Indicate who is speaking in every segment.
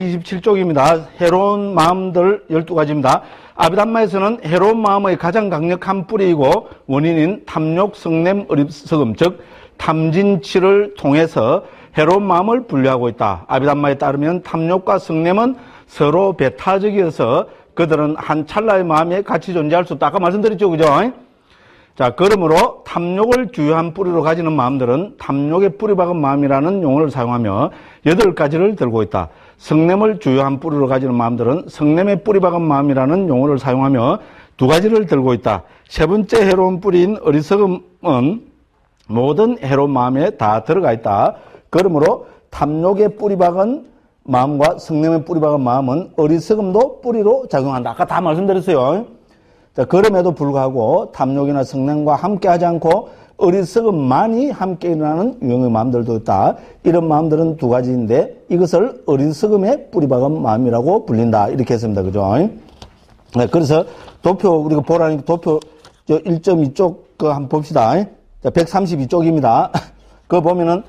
Speaker 1: 27쪽입니다. 해로운 마음들 12가지입니다. 아비담마에서는 해로운 마음의 가장 강력한 뿌리이고 원인인 탐욕, 성냄, 어리석음, 즉 탐진치를 통해서 해로운 마음을 분류하고 있다. 아비담마에 따르면 탐욕과 성냄은 서로 배타적이어서 그들은 한 찰나의 마음에 같이 존재할 수 없다. 아까 말씀드렸죠, 그죠? 자, 그러므로 탐욕을 주요한 뿌리로 가지는 마음들은 탐욕의 뿌리 박은 마음이라는 용어를 사용하며 8가지를 들고 있다. 성냄을 주요한 뿌리로 가지는 마음들은 성냄의 뿌리 박은 마음이라는 용어를 사용하며 2가지를 들고 있다. 세 번째 해로운 뿌리인 어리석음은 모든 해로운 마음에 다 들어가 있다. 그러므로 탐욕의 뿌리 박은 마음과 성냄의 뿌리 박은 마음은 어리석음도 뿌리로 작용한다. 아까 다 말씀드렸어요. 자, 그럼에도 불구하고 탐욕이나 성냄과 함께 하지 않고 어리석음만이 함께 일어나는 유형의 마음들도 있다. 이런 마음들은 2가지인데 이것을 어리석음의 뿌리박은 마음이라고 불린다. 이렇게 했습니다. 그죠? 네, 그래서 도표, 우리가 보라니까 도표 1.2쪽 그 한번 봅시다. 자, 132쪽입니다. 그거 보면은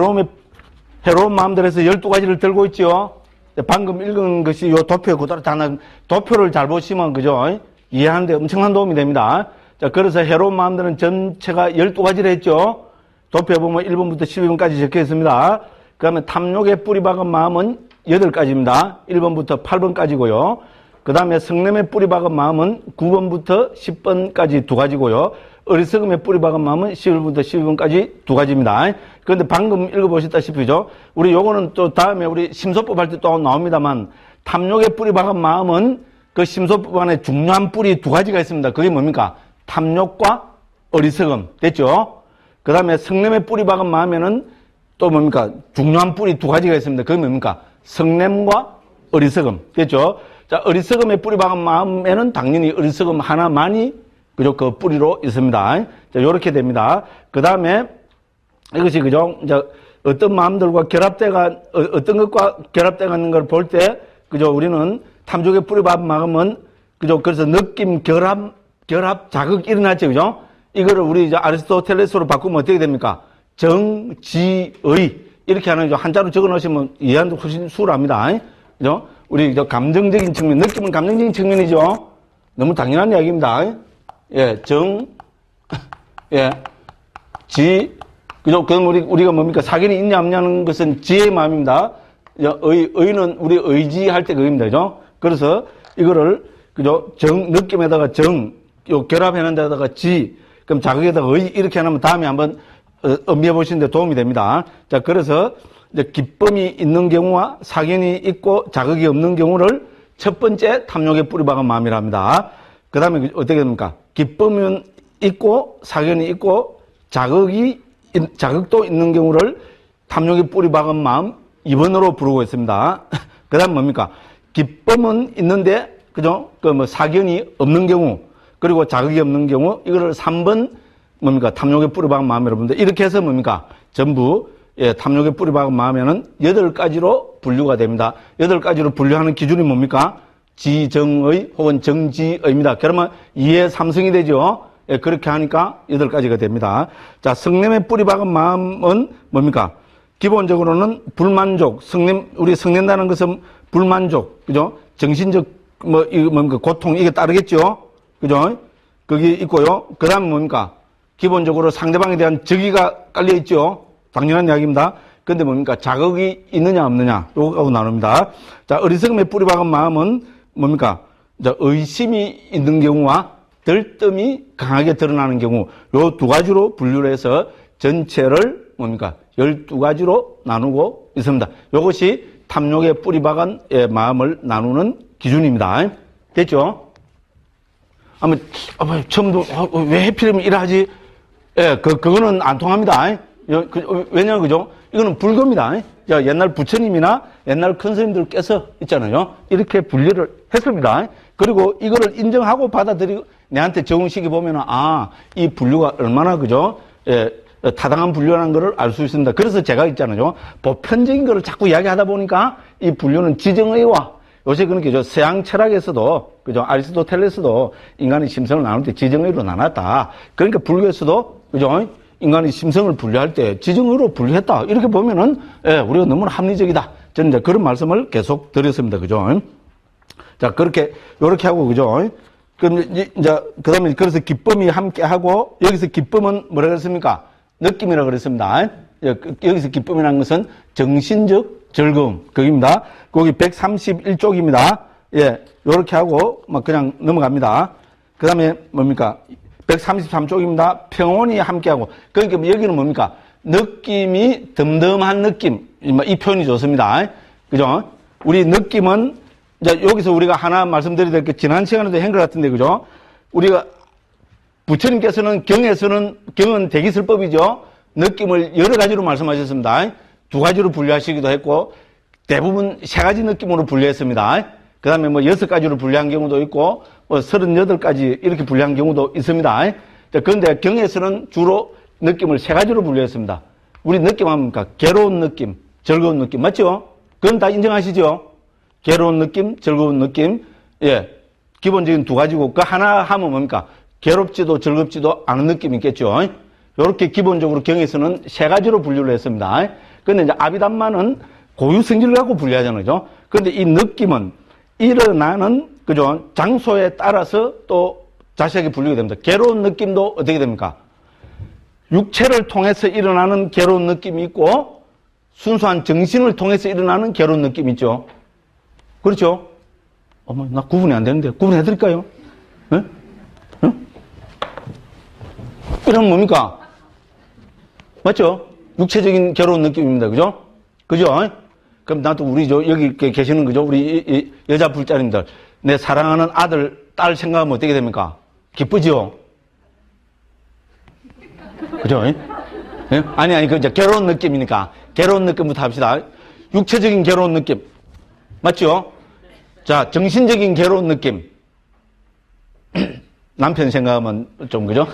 Speaker 1: 해로운 마음들에서 12가지를 들고 있죠. 방금 읽은 것이 요 도표에 그대로 다 도표를 잘 보시면 그죠? 이해하는데 엄청난 도움이 됩니다. 자, 그래서 해로운 마음들은 전체가 12가지를 했죠. 도표에 보면 1번부터 12번까지 적혀 있습니다. 그 다음에 탐욕의 뿌리 박은 마음은 8가지입니다. 1번부터 8번까지고요. 그 다음에 성냄의 뿌리 박은 마음은 9번부터 10번까지 2가지고요. 어리석음의 뿌리 박은 마음은 11번부터 12번까지 2가지입니다. 그런데 방금 읽어보셨다시피죠. 우리 요거는 또 다음에 우리 심소법 할 때 또 나옵니다만 탐욕의 뿌리 박은 마음은 그 심소법 안에 중요한 뿌리 2가지가 있습니다. 그게 뭡니까? 탐욕과 어리석음. 됐죠? 그 다음에 성냄의 뿌리 박은 마음에는 또 뭡니까? 중요한 뿌리 2가지가 있습니다. 그게 뭡니까? 성냄과 어리석음. 됐죠? 자, 어리석음의 뿌리 박은 마음에는 당연히 어리석음 하나만이 그죠? 그 뿌리로 있습니다. 자, 요렇게 됩니다. 그 다음에 이것이 그죠? 이제 어떤 마음들과 어떤 것과 결합되어 있는 걸 볼 때, 그죠? 우리는 탐욕의 뿌리 박은 마음은 그죠? 그래서 느낌, 결합, 자극 일어났죠, 그죠? 이거를 우리 이제 아리스토텔레스로 바꾸면 어떻게 됩니까? 정지의. 이렇게 하는 거 한자로 적어 놓으시면 이해하는 데 훨씬 수월합니다. 그죠? 우리 이제 감정적인 측면, 느낌은 감정적인 측면이죠? 너무 당연한 이야기입니다. 예, 그죠? 그럼 우리가 뭡니까? 사견이 있냐, 없냐는 것은 지혜의 마음입니다. 의는 우리 의지할 때 그겁니다, 그죠? 그래서 이거를, 그죠? 느낌에다가 결합해놓은 데다가 그럼 자극에다가 이렇게 하면 다음에 한번 음미해 보시는데 도움이 됩니다. 자, 그래서 이제 기쁨이 있는 경우와 사견이 있고 자극이 없는 경우를 첫 번째 탐욕의 뿌리 박은 마음이라 합니다. 그 다음에 어떻게 됩니까? 기쁨은 있고 사견이 있고 자극도 있는 경우를 탐욕의 뿌리 박은 마음 2번으로 부르고 있습니다. 그 다음 뭡니까? 기쁨은 있는데, 그죠? 사견이 없는 경우, 그리고 자극이 없는 경우, 이거를 3번, 뭡니까? 탐욕의 뿌리 박은 마음이라고 부르는데, 이렇게 해서 뭡니까? 전부, 탐욕의 뿌리 박은 마음에는 8가지로 분류가 됩니다. 8가지로 분류하는 기준이 뭡니까? 지정의 혹은 정지의입니다. 그러면 2의 3성이 되죠? 그렇게 하니까 8가지가 됩니다. 자, 성냄의 뿌리 박은 마음은 뭡니까? 기본적으로는 불만족, 우리 성낸다는 것은 불만족, 그죠? 정신적, 고통, 이게 따르겠죠? 그죠? 그게 있고요. 그 다음에 뭡니까? 기본적으로 상대방에 대한 적의가 깔려있죠? 당연한 이야기입니다. 근데 뭡니까? 자극이 있느냐, 없느냐, 요거하고 나눕니다. 자, 어리석음의 뿌리 박은 마음은 뭡니까? 자, 의심이 있는 경우와 들뜸이 강하게 드러나는 경우, 요 2가지로 분류를 해서 전체를 뭡니까? 12가지로 나누고 있습니다. 요것이 탐욕의 뿌리 박은 마음을 나누는 기준입니다. 됐죠? 처음부터, 왜 해필이면 이러하지? 그거는 안 통합니다. 왜냐, 그죠? 이거는 불교입니다. 옛날 부처님이나 옛날 큰 스님들께서 있잖아요. 이렇게 분류를 했습니다. 그리고 이거를 인정하고 받아들이고 내한테 적응시켜 보면은, 이 분류가 얼마나, 그죠? 타당한 분류라는 것을 알 수 있습니다. 그래서 제가 있잖아요. 보편적인 것을 자꾸 이야기하다 보니까 이 분류는 지정의와 요새 그러니까 서양 철학에서도, 그죠? 아리스토텔레스도 인간의 심성을 나눌 때 지정의로 나눴다. 그러니까 불교에서도, 그죠? 인간의 심성을 분류할 때 지정의로 분류했다. 이렇게 보면은, 우리가 너무나 합리적이다. 저는 이제 그런 말씀을 계속 드렸습니다. 그죠? 자, 요렇게 하고, 그죠? 그럼 이제, 그 다음에 그래서 기쁨이 함께 하고, 여기서 기쁨은 뭐라 그랬습니까? 느낌이라고 그랬습니다. 여기서 기쁨이라는 것은 정신적 즐거움. 거기입니다. 거기 131쪽입니다. 예, 요렇게 하고, 막 그냥 넘어갑니다. 그 다음에 뭡니까? 133쪽입니다. 평온이 함께하고. 그러니까 여기는 뭡니까? 느낌이 덤덤한 느낌. 이 표현이 좋습니다. 그죠? 우리 느낌은, 이제 여기서 우리가 하나 말씀드려야 될 게 지난 시간에도 한 것 같은데, 그죠? 우리가, 부처님께서는 경은 대기설법이죠? 느낌을 여러 가지로 말씀하셨습니다. 두 가지로 분류하시기도 했고, 대부분 세 가지 느낌으로 분류했습니다. 그 다음에 뭐 6가지로 분류한 경우도 있고, 뭐 38가지 이렇게 분류한 경우도 있습니다. 그런데 경에서는 주로 느낌을 세 가지로 분류했습니다. 우리 느낌 합니까? 괴로운 느낌, 즐거운 느낌. 맞죠? 그건 다 인정하시죠? 괴로운 느낌, 즐거운 느낌. 예. 기본적인 두 가지고, 그 하나 하면 뭡니까? 괴롭지도 즐겁지도 않은 느낌이 있겠죠? 이렇게 기본적으로 경에서는 세 가지로 분류를 했습니다. 그런데 이제 아비담마는 고유 성질을 갖고 분류하잖아요. 그죠? 그런데 이 느낌은 일어나는, 그죠? 장소에 따라서 또 자세하게 분류가 됩니다. 괴로운 느낌도 어떻게 됩니까? 육체를 통해서 일어나는 괴로운 느낌이 있고, 순수한 정신을 통해서 일어나는 괴로운 느낌이 있죠. 그렇죠? 어머, 나 구분이 안 되는데. 구분해드릴까요? 네? 응? 이러면 뭡니까? 맞죠? 육체적인 괴로운 느낌입니다. 그죠? 그죠? 그럼 나도 우리 여기 계시는 그죠? 우리 이 여자 불자님들. 내 사랑하는 아들, 딸 생각하면 어떻게 됩니까? 기쁘죠? 그죠? 예? 아니, 그, 괴로운 느낌이니까. 괴로운 느낌부터 합시다. 육체적인 괴로운 느낌. 맞죠? 자, 정신적인 괴로운 느낌. 남편 생각하면 좀, 그죠?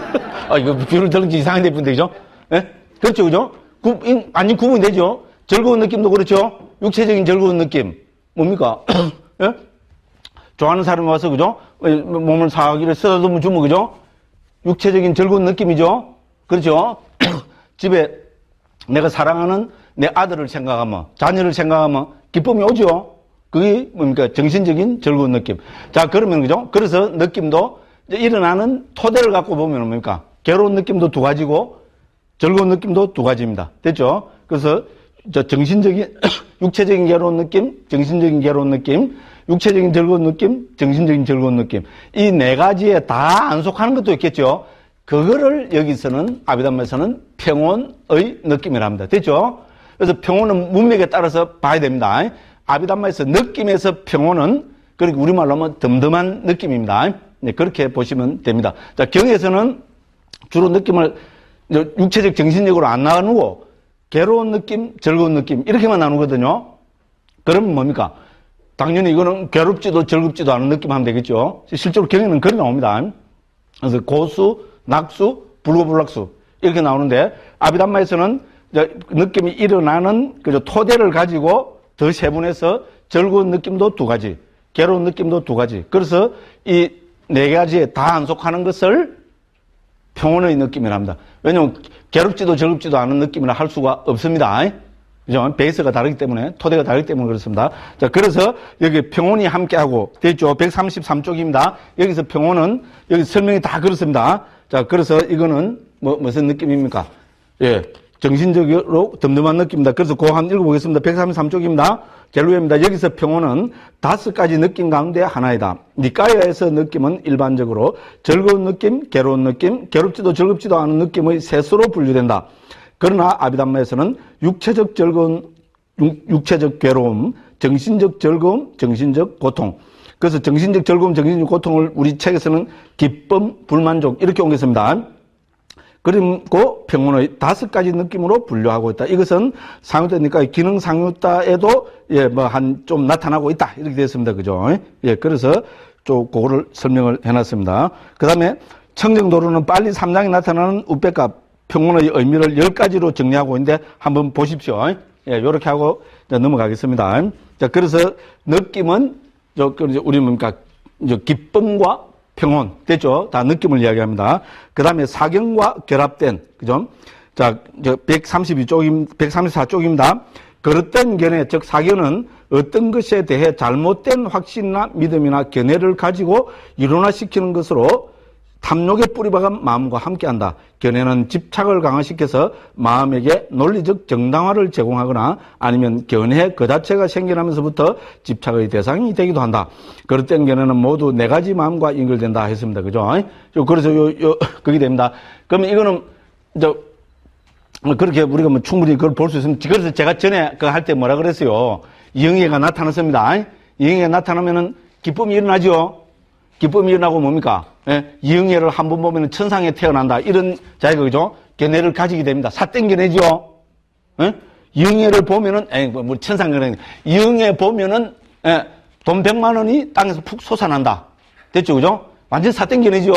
Speaker 1: 이거 뷰를 들은지 이상한데, 분데, 그죠? 예? 그렇죠, 그죠? 완전 구분이 되죠? 즐거운 느낌도 그렇죠? 육체적인 즐거운 느낌. 뭡니까? 예? 좋아하는 사람이 와서, 그죠? 몸을 사기를 쓰다듬어 주면, 그죠? 육체적인 즐거운 느낌이죠? 그렇죠? 집에 내가 사랑하는 내 아들을 생각하면, 자녀를 생각하면 기쁨이 오죠? 그게 뭡니까? 정신적인 즐거운 느낌. 자, 그러면, 그죠? 그래서 느낌도 일어나는 토대를 갖고 보면 뭡니까? 괴로운 느낌도 두 가지고, 즐거운 느낌도 두 가지입니다. 됐죠? 그래서, 정신적인, 육체적인 괴로운 느낌, 정신적인 괴로운 느낌, 육체적인 즐거운 느낌, 정신적인 즐거운 느낌. 이 네 가지에 다 안 속하는 것도 있겠죠? 그거를 여기서는, 아비담마에서는 평온의 느낌이라 합니다. 됐죠? 그래서 평온은 문맥에 따라서 봐야 됩니다. 아비담마에서 느낌에서 평온은, 그렇게 우리말로 하면 덤덤한 느낌입니다. 네, 그렇게 보시면 됩니다. 자, 경에서는 주로 느낌을 육체적, 정신적으로 안 나누고, 괴로운 느낌, 즐거운 느낌, 이렇게만 나누거든요. 그러면 뭡니까? 당연히 이거는 괴롭지도 즐겁지도 않은 느낌 하면 되겠죠. 실제로 경에는 그렇게 나옵니다. 그래서 고수, 낙수, 불고불락수, 이렇게 나오는데, 아비담마에서는 느낌이 일어나는 그죠 토대를 가지고 더 세분해서 즐거운 느낌도 두 가지, 괴로운 느낌도 두 가지. 그래서 이 네 가지에 다 안 속하는 것을 평온의 느낌이라 합니다. 왜냐하면 괴롭지도 즐겁지도 않은 느낌이라 할 수가 없습니다. 그죠? 베이스가 다르기 때문에, 토대가 다르기 때문에 그렇습니다. 자, 그래서 여기 평온이 함께하고, 됐죠? 133쪽입니다. 여기서 평온은, 여기 설명이 다 그렇습니다. 자, 그래서 이거는 무슨 느낌입니까? 예. 정신적으로 덤덤한 느낌입니다. 그래서 그거 한번 읽어보겠습니다. 133쪽입니다. 겔루에입니다. 여기서 평온은 5가지 느낌 가운데 하나이다. 니까야에서 느낌은 일반적으로 즐거운 느낌, 괴로운 느낌, 괴롭지도 즐겁지도 않은 느낌의 셋으로 분류된다. 그러나 아비담마에서는 육체적 즐거움, 육체적 괴로움, 정신적 즐거움, 정신적 고통. 그래서 정신적 즐거움, 정신적 고통을 우리 책에서는 기쁨, 불만족 이렇게 옮겼습니다. 그리고 평온의 5가지 느낌으로 분류하고 있다. 이것은 상유다니까 기능 상유다에도 좀 나타나고 있다. 이렇게 되었습니다. 그죠? 예, 그래서 좀 그거를 설명을 해놨습니다. 그 다음에 청정도로는 빨리 3장에 나타나는 우백값, 평온의 의미를 10가지로 정리하고 있는데 한번 보십시오. 예, 요렇게 하고 넘어가겠습니다. 자, 그래서 느낌은 우리 뭡니까? 기쁨과 평온. 됐죠? 다 느낌을 이야기합니다. 그 다음에 사경과 결합된, 그죠? 자, 134쪽입니다. 그릇된 견해, 즉 사견은 어떤 것에 대해 잘못된 확신이나 믿음이나 견해를 가지고 일원화시키는 것으로 탐욕의 뿌리박은 마음과 함께한다. 견해는 집착을 강화시켜서 마음에게 논리적 정당화를 제공하거나 아니면 견해 그 자체가 생겨나면서부터 집착의 대상이 되기도 한다. 그릇된 견해는 모두 네 가지 마음과 연결된다 했습니다. 그죠? 그래서 그게 됩니다. 그러면 이거는 그렇게 우리가 뭐 충분히 그걸 볼 수 있습니다. 그래서 제가 전에 그거 할 때 뭐라 그랬어요? 이응애가 나타났습니다. 이응애가 나타나면은 기쁨이 일어나죠? 기쁨이 일어나고 뭡니까? 예? 이응애를 한 번 보면은 천상에 태어난다. 이런 자기가, 그죠? 견해를 가지게 됩니다. 삿된 견해죠? 예? 이응애를 보면은, 뭐 천상 견해. 이응애 보면은, 예, 돈 100만 원이 땅에서 푹 솟아난다. 됐죠? 그죠? 완전 삿된 견해죠?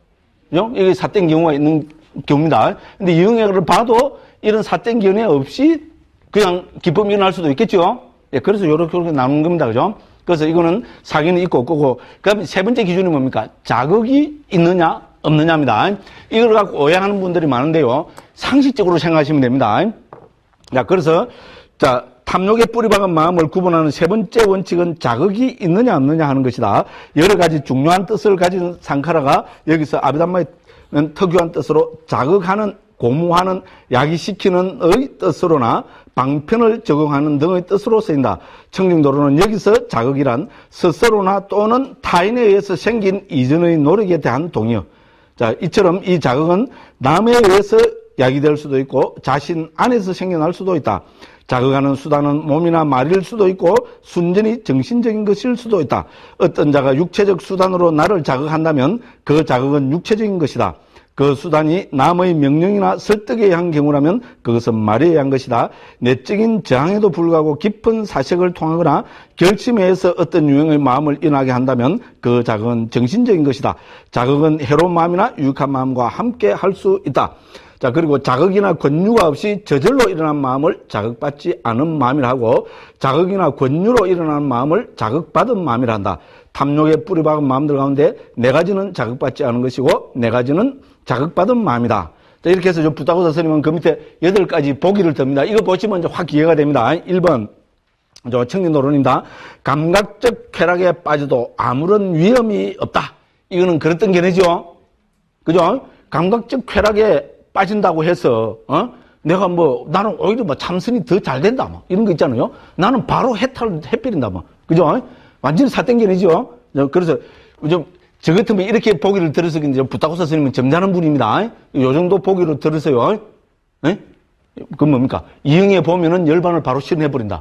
Speaker 1: 그죠? 이게 삿된 경우가 있는 경우입니다. 근데 이응애를 봐도 이런 삿된 견해 없이 그냥 기쁨이 일어날 수도 있겠죠? 예, 그래서 요렇게 나누는 겁니다. 그죠? 그래서 이거는 사견이 있고 없고, 그럼 세 번째 기준이 뭡니까? 자극이 있느냐, 없느냐입니다. 이걸 갖고 오해하는 분들이 많은데요. 상식적으로 생각하시면 됩니다. 자, 그래서, 자, 탐욕의 뿌리박은 마음을 구분하는 세 번째 원칙은 자극이 있느냐, 없느냐 하는 것이다. 여러 가지 중요한 뜻을 가진 상카라가 여기서 아비담마의 특유한 뜻으로 자극하는, 고무하는, 야기시키는 의 뜻으로나 방편을 적용하는 등의 뜻으로 쓰인다. 청정도로는 여기서 자극이란 스스로나 또는 타인에 의해서 생긴 이전의 노력에 대한 동의어. 자, 이처럼 이 자극은 남에 의해서 야기될 수도 있고 자신 안에서 생겨날 수도 있다. 자극하는 수단은 몸이나 말일 수도 있고 순전히 정신적인 것일 수도 있다. 어떤 자가 육체적 수단으로 나를 자극한다면 그 자극은 육체적인 것이다. 그 수단이 남의 명령이나 설득에 의한 경우라면 그것은 말에 의한 것이다. 내적인 저항에도 불구하고 깊은 사색을 통하거나 결심에 의해서 어떤 유형의 마음을 인하게 한다면 그 자극은 정신적인 것이다. 자극은 해로운 마음이나 유익한 마음과 함께 할 수 있다. 자, 그리고 자극이나 권유가 없이 저절로 일어난 마음을 자극받지 않은 마음이라 하고 자극이나 권유로 일어난 마음을 자극받은 마음이라 한다. 탐욕의 뿌리박은 마음들 가운데 네 가지는 자극받지 않은 것이고 네 가지는 자극받은 마음이다. 자, 이렇게 해서 부타고사 선생님은 그 밑에 8가지 보기를 듭니다. 이거 보시면 이제 확 이해가 됩니다. 1번. 청진도론입니다. 감각적 쾌락에 빠져도 아무런 위험이 없다. 이거는 그랬던 견해죠. 그죠? 감각적 쾌락에 빠진다고 해서, 내가 나는 오히려 참선이 더 잘 된다. 이런 거 있잖아요. 나는 바로 해필인다. 그죠? 완전히 삿된 견해죠. 그래서, 저 같으면 이렇게 보기를 들어서 이제 부타고사 스님은 점잖은 분입니다. 요 정도 보기로 들으세요. 예? 그건 뭡니까? 이응에 보면은 열반을 바로 실현해버린다.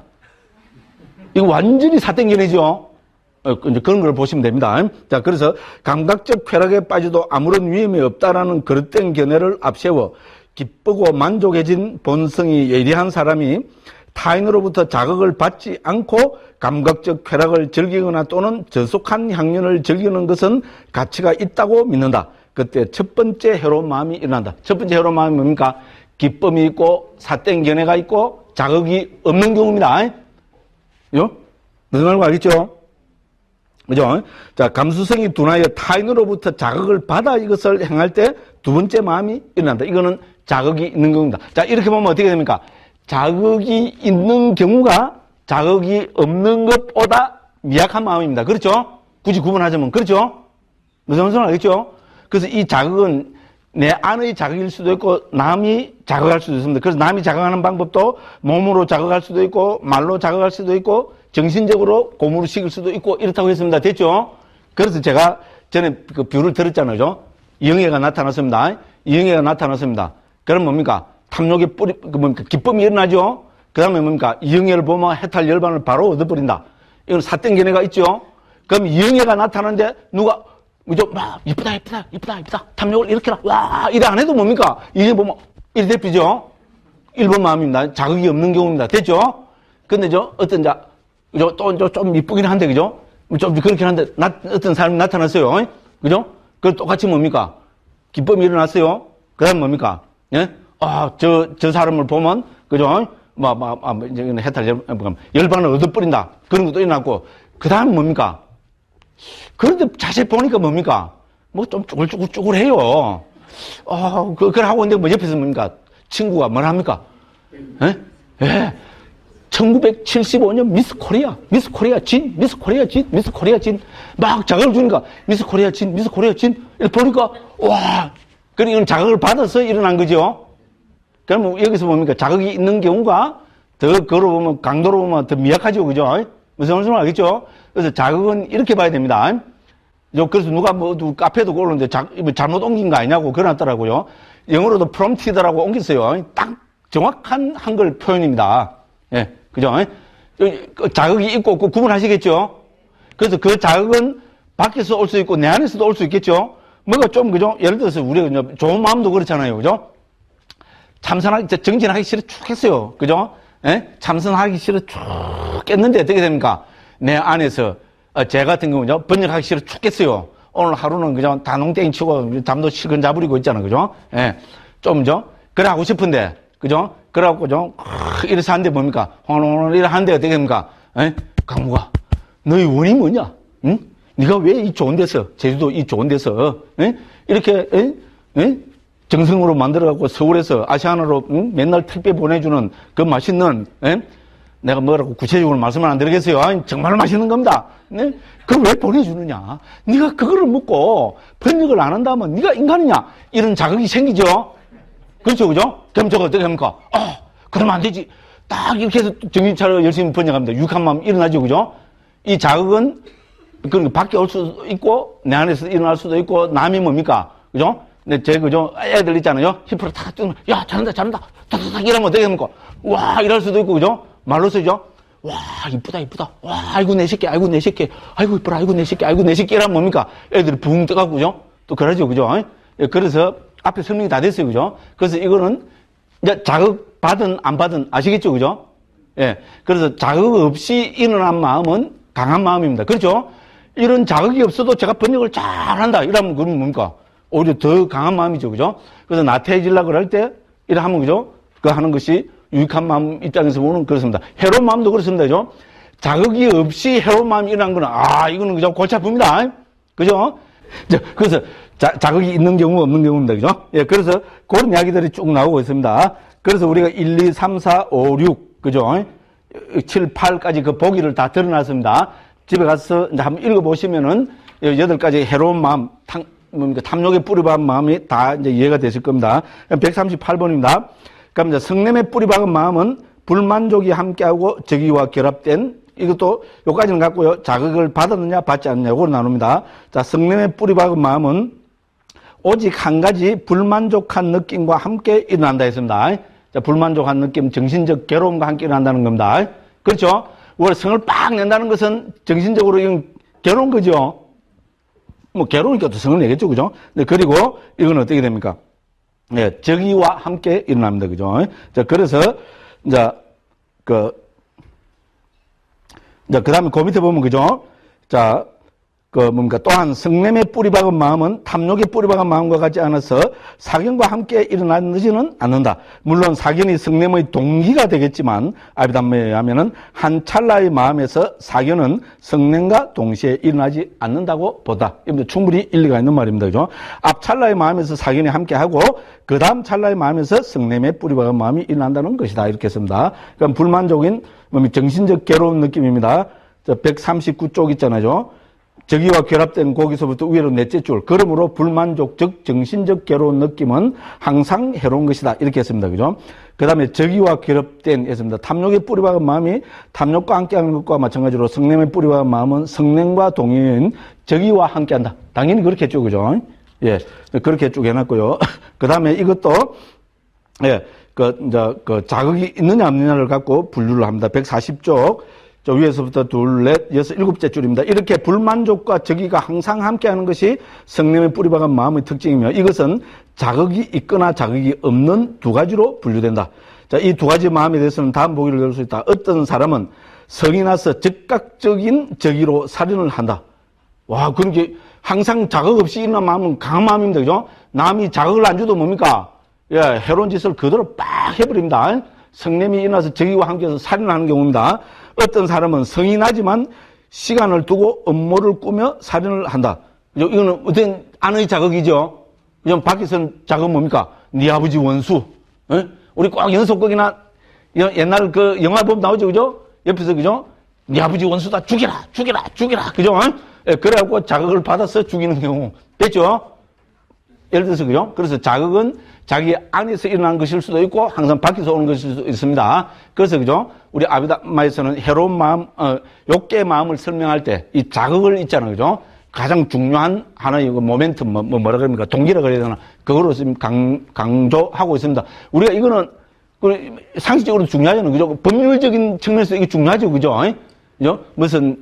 Speaker 1: 이거 완전히 삿된 견해죠. 이제 그런 걸 보시면 됩니다. 자, 그래서 감각적 쾌락에 빠져도 아무런 위험이 없다라는 그릇된 견해를 앞세워 기쁘고 만족해진 본성이 예리한 사람이 타인으로부터 자극을 받지 않고 감각적 쾌락을 즐기거나 또는 저속한 향연을 즐기는 것은 가치가 있다고 믿는다. 그때 첫 번째 해로운 마음이 일어난다. 첫 번째 해로운 마음이 뭡니까? 기쁨이 있고 삿된 견해가 있고 자극이 없는 경우입니다. 요? 무슨 말인지 알겠죠? 그죠? 자, 감수성이 둔하여 타인으로부터 자극을 받아 이것을 행할 때 두 번째 마음이 일어난다. 이거는 자극이 있는 경우입니다. 자, 이렇게 보면 어떻게 됩니까? 자극이 있는 경우가 자극이 없는 것보다 미약한 마음입니다. 그렇죠? 굳이 구분하자면. 그렇죠? 무슨 말인지 알겠죠? 그래서 이 자극은 내 안의 자극일 수도 있고 남이 자극할 수도 있습니다. 그래서 남이 자극하는 방법도 몸으로 자극할 수도 있고 말로 자극할 수도 있고 정신적으로 고무를 시킬 수도 있고 이렇다고 했습니다. 됐죠? 그래서 제가 전에 그 뷰를 들었잖아요. 이응애가 나타났습니다. 이응애가 나타났습니다. 그럼 뭡니까? 탐욕의 뿌리, 뭡니까? 기쁨이 일어나죠? 그 다음에 뭡니까? 이응애를 보면 해탈 열반을 바로 얻어버린다. 이건 삿된 견해가 있죠? 그럼 이응애가 나타나는데 누가, 그죠? 막, 이쁘다, 이쁘다, 이쁘다, 이쁘다. 탐욕을 이렇게 해라. 와, 이래 안 해도 뭡니까? 이게 보면, 이래 대피죠? 1번 마음입니다. 자극이 없는 경우입니다. 됐죠? 근데 어떤 자, 그죠? 또 좀 이쁘긴 한데, 그죠? 좀 그렇긴 한데, 어떤 사람이 나타났어요. 그죠? 그 똑같이 뭡니까? 기쁨이 일어났어요. 그 다음 뭡니까? 예? 저 사람을 보면, 그죠? 이제 해탈 열반을 얻어버린다. 그런 것도 일어났고, 그 다음 뭡니까? 그런데 자세히 보니까 뭡니까? 좀 쭈글쭈글해요. 그걸 하고 있는데 옆에서 뭡니까? 친구가 뭘 합니까? 예? 예. 1975년 미스 코리아 진, 막 자극을 주니까 미스 코리아 진, 이렇게 보니까, 와, 그러니까 이건 자극을 받아서 일어난 거죠. 그러면 여기서 뭡니까? 자극이 있는 경우가 더, 그거로 보면, 강도로 보면 더 미약하죠. 그죠? 무슨 말씀을 알겠죠? 그래서 자극은 이렇게 봐야 됩니다. 그래서 누가 카페도 그러는데 잘못 옮긴 거 아니냐고 그러놨더라고요. 영어로도 prompted라고 옮겼어요. 딱 정확한 한글 표현입니다. 예, 그죠? 자극이 있고 없고 구분하시겠죠? 그래서 그 자극은 밖에서 올 수 있고 내 안에서도 올 수 있겠죠? 뭐가 좀, 그죠? 예를 들어서 우리가 좋은 마음도 그렇잖아요. 그죠? 정진하기 싫어 죽겠어요. 그죠? 예? 참선하기 싫어 죽겠는데 어떻게 됩니까? 내 안에서, 제 같은 경우는요, 번역하기 싫어 죽겠어요. 오늘 하루는 그죠? 다농땡이 치고 잠도 실컷 자부리고 있잖아. 그죠? 예. 좀죠? 그래 하고 싶은데, 그죠? 그래갖고 좀, 이래서 하는데 뭡니까? 오늘 이래 하는데 어떻게 됩니까? 예? 강무가, 너희 원인이 뭐냐? 응? 네가 왜 이 좋은 데서, 제주도 이 좋은 데서, 예? 이렇게, 정성으로 만들어갖고 서울에서 아시아나로 맨날 택배 보내주는 그 맛있는, 내가 뭐라고 구체적으로 말씀을 안 드리겠어요. 아니, 정말 맛있는 겁니다. 네? 그걸 왜 보내주느냐? 네가 그거를 먹고 번역을 안 한다면 네가 인간이냐? 이런 자극이 생기죠. 그렇죠, 그죠? 그럼 저거 어떻게 합니까? 그러면 안 되지. 딱 이렇게 해서 정신 차려 열심히 번역합니다. 유익한 마음 일어나죠, 그죠? 이 자극은 그러니까 밖에 올 수도 있고 내 안에서 일어날 수도 있고 남이 뭡니까, 그죠? 근데 그죠? 애들 있잖아요. 힙으로 탁 뜨면, 야, 잘한다. 탁탁탁 이러면 어떻게 됩니까? 와, 이럴 수도 있고, 그죠? 말로 쓰죠? 와, 이쁘다. 와, 아이고, 내 새끼. 아이고, 이쁘라. 아이고, 내 새끼. 이러면 뭡니까? 애들이 붕 떠가고, 그죠? 또 그러죠, 그죠? 예, 그래서 앞에 설명이 다 됐어요, 그죠? 그래서 이거는 이제 자극 받은, 안 받은, 아시겠죠, 그죠? 예. 그래서 자극 없이 일어난 마음은 강한 마음입니다. 그렇죠? 이런 자극이 없어도 제가 번역을 잘 한다. 이러면 그러면 뭡니까? 오히려 더 강한 마음이죠. 그죠? 그래서 나태해지려고 할 때, 이래 하면, 그죠? 그 하는 것이 유익한 마음 입장에서 보면 그렇습니다. 해로운 마음도 그렇습니다. 그죠? 자극이 없이 해로운 마음이 일어난 거는, 이거는 그죠? 골치 아픕니다. 그죠? 그래서 자극이 있는 경우, 없는 경우입니다. 그죠? 예, 그래서 그런 이야기들이 쭉 나오고 있습니다. 그래서 우리가 1, 2, 3, 4, 5, 6, 그죠? 7, 8까지 그 보기를 다 드러났습니다. 집에 가서 이제 한번 읽어보시면은 8가지 해로운 마음, 탐욕의 뿌리 박은 마음이 다 이제 이해가 되실 겁니다. 138번입니다. 그럼 이제 성냄의 뿌리 박은 마음은 불만족이 함께하고 적의와 결합된, 이것도 요까지는 갖고요. 자극을 받았느냐 받지 않느냐 요걸 나눕니다. 자, 성냄의 뿌리 박은 마음은 오직 한 가지 불만족한 느낌과 함께 일어난다 했습니다. 자, 불만족한 느낌, 정신적 괴로움과 함께 일어난다는 겁니다. 그렇죠? 원래 성을 빡 낸다는 것은 정신적으로 이건 괴로운 거죠. 뭐 괴로우니까 또 성을 내겠죠, 그죠? 네, 그리고 이건 어떻게 됩니까? 네, 적의와 함께 일어납니다, 그죠? 자, 그래서 이제 그 다음에 그 밑에 보면, 그죠? 자, 또한 성냄의 뿌리 박은 마음은 탐욕의 뿌리 박은 마음과 같지 않아서 사견과 함께 일어나지는 않는다. 물론 사견이 성냄의 동기가 되겠지만, 아비담마에 의하면은 한 찰나의 마음에서 사견은 성냄과 동시에 일어나지 않는다고 보다. 충분히 일리가 있는 말입니다. 그죠? 앞 찰나의 마음에서 사견이 함께 하고, 그 다음 찰나의 마음에서 성냄의 뿌리 박은 마음이 일어난다는 것이다. 이렇게 했습니다. 그럼 불만족인 정신적 괴로운 느낌입니다. 139쪽 있잖아요. 적의와 결합된 거기서부터 위로 넷째 줄. 그러므로 불만족, 즉 정신적 괴로운 느낌은 항상 해로운 것이다. 이렇게 했습니다. 그죠? 그 다음에 적의와 결합된 했습니다. 탐욕의 뿌리 박은 마음이 탐욕과 함께하는 것과 마찬가지로 성냄의 뿌리 박은 마음은 성냄과 동의인 적의와 함께한다. 당연히 그렇게 했죠. 그죠? 예. 그렇게 쭉 해놨고요. 그 다음에 이것도, 예. 자극이 있느냐 없느냐를 갖고 분류를 합니다. 140쪽. 저 위에서부터 둘, 넷, 여섯, 일곱째 줄입니다. 이렇게 불만족과 적의가 항상 함께하는 것이 성냄의 뿌리 박은 마음의 특징이며, 이것은 자극이 있거나 자극이 없는 두 가지로 분류된다. 자, 이 두 가지 마음에 대해서는 다음 보기를 열 수 있다. 어떤 사람은 성이 나서 즉각적인 적의로 살인을 한다. 와, 그러니까 항상 자극 없이 일어난 마음은 강한 마음입니다. 그죠? 남이 자극을 안 줘도 뭡니까? 예, 해로운 짓을 그대로 빡 해버립니다. 성냄이 일어나서 적의와 함께해서 살인을 하는 경우입니다. 어떤 사람은 성이 나지만 시간을 두고 음모를 꾸며 살인을 한다. 이거는 어떤 안의 자극이죠. 그냥 밖에서는 자극은 뭡니까? 네 아버지 원수. 에? 우리 꼭 연속극이나 옛날 그 영화 보면 나오죠, 그죠? 옆에서, 그죠? 네 아버지 원수다. 죽여라, 죽여라, 죽여라. 그죠? 예, 그래갖고 자극을 받아서 죽이는 경우. 됐죠? 예를 들어서, 그죠? 그래서 자극은 자기 안에서 일어난 것일 수도 있고, 항상 밖에서 오는 것일 수도 있습니다. 그래서, 그죠? 우리 아비담마에서는 해로운 마음, 욕계의 마음을 설명할 때, 이 자극을 있잖아요, 그죠? 가장 중요한 하나의 모멘텀, 뭐라 그럽니까? 동기라 그래야 되나? 그거로 지금 강조하고 있습니다. 우리가 이거는, 상식적으로 중요하잖아요, 그죠? 법률적인 측면에서 이게 중요하죠, 그죠? 그죠? 무슨,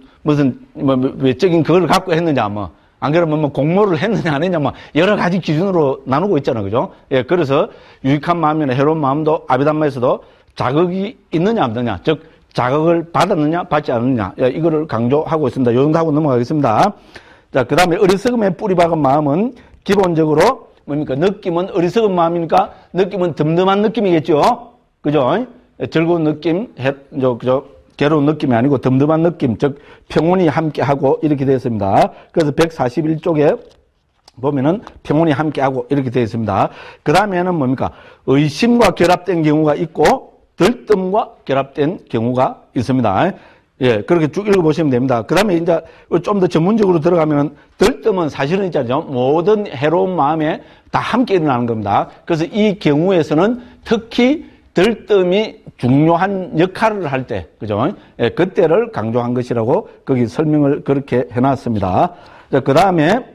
Speaker 1: 외적인 그걸 갖고 했느냐, 뭐. 안 그러면 뭐 공모를 했느냐, 안 했냐, 뭐. 여러 가지 기준으로 나누고 있잖아요, 그죠? 예, 그래서 유익한 마음이나 해로운 마음도 아비담마에서도 자극이 있느냐, 없느냐. 즉, 자극을 받았느냐, 받지 않느냐. 예, 이거를 강조하고 있습니다. 요 정도 하고 넘어가겠습니다. 자, 그 다음에 어리석음에 뿌리 박은 마음은 기본적으로 뭡니까? 느낌은 어리석은 마음이니까 느낌은 덤덤한 느낌이겠죠? 그죠? 즐거운 느낌, 그죠? 괴로운 느낌이 아니고 덤덤한 느낌, 즉, 평온이 함께하고 이렇게 되어 있습니다. 그래서 141쪽에 보면은 평온이 함께하고 이렇게 되어 있습니다. 그 다음에는 뭡니까? 의심과 결합된 경우가 있고 들뜸과 결합된 경우가 있습니다. 예, 그렇게 쭉 읽어보시면 됩니다. 그 다음에 이제 좀 더 전문적으로 들어가면은 들뜸은 사실은 있잖아요. 모든 해로운 마음에 다 함께 일어나는 겁니다. 그래서 이 경우에서는 특히 들뜸이 중요한 역할을 할 때, 그죠? 예, 그때를 강조한 것이라고 거기 설명을 그렇게 해놨습니다. 자, 그 다음에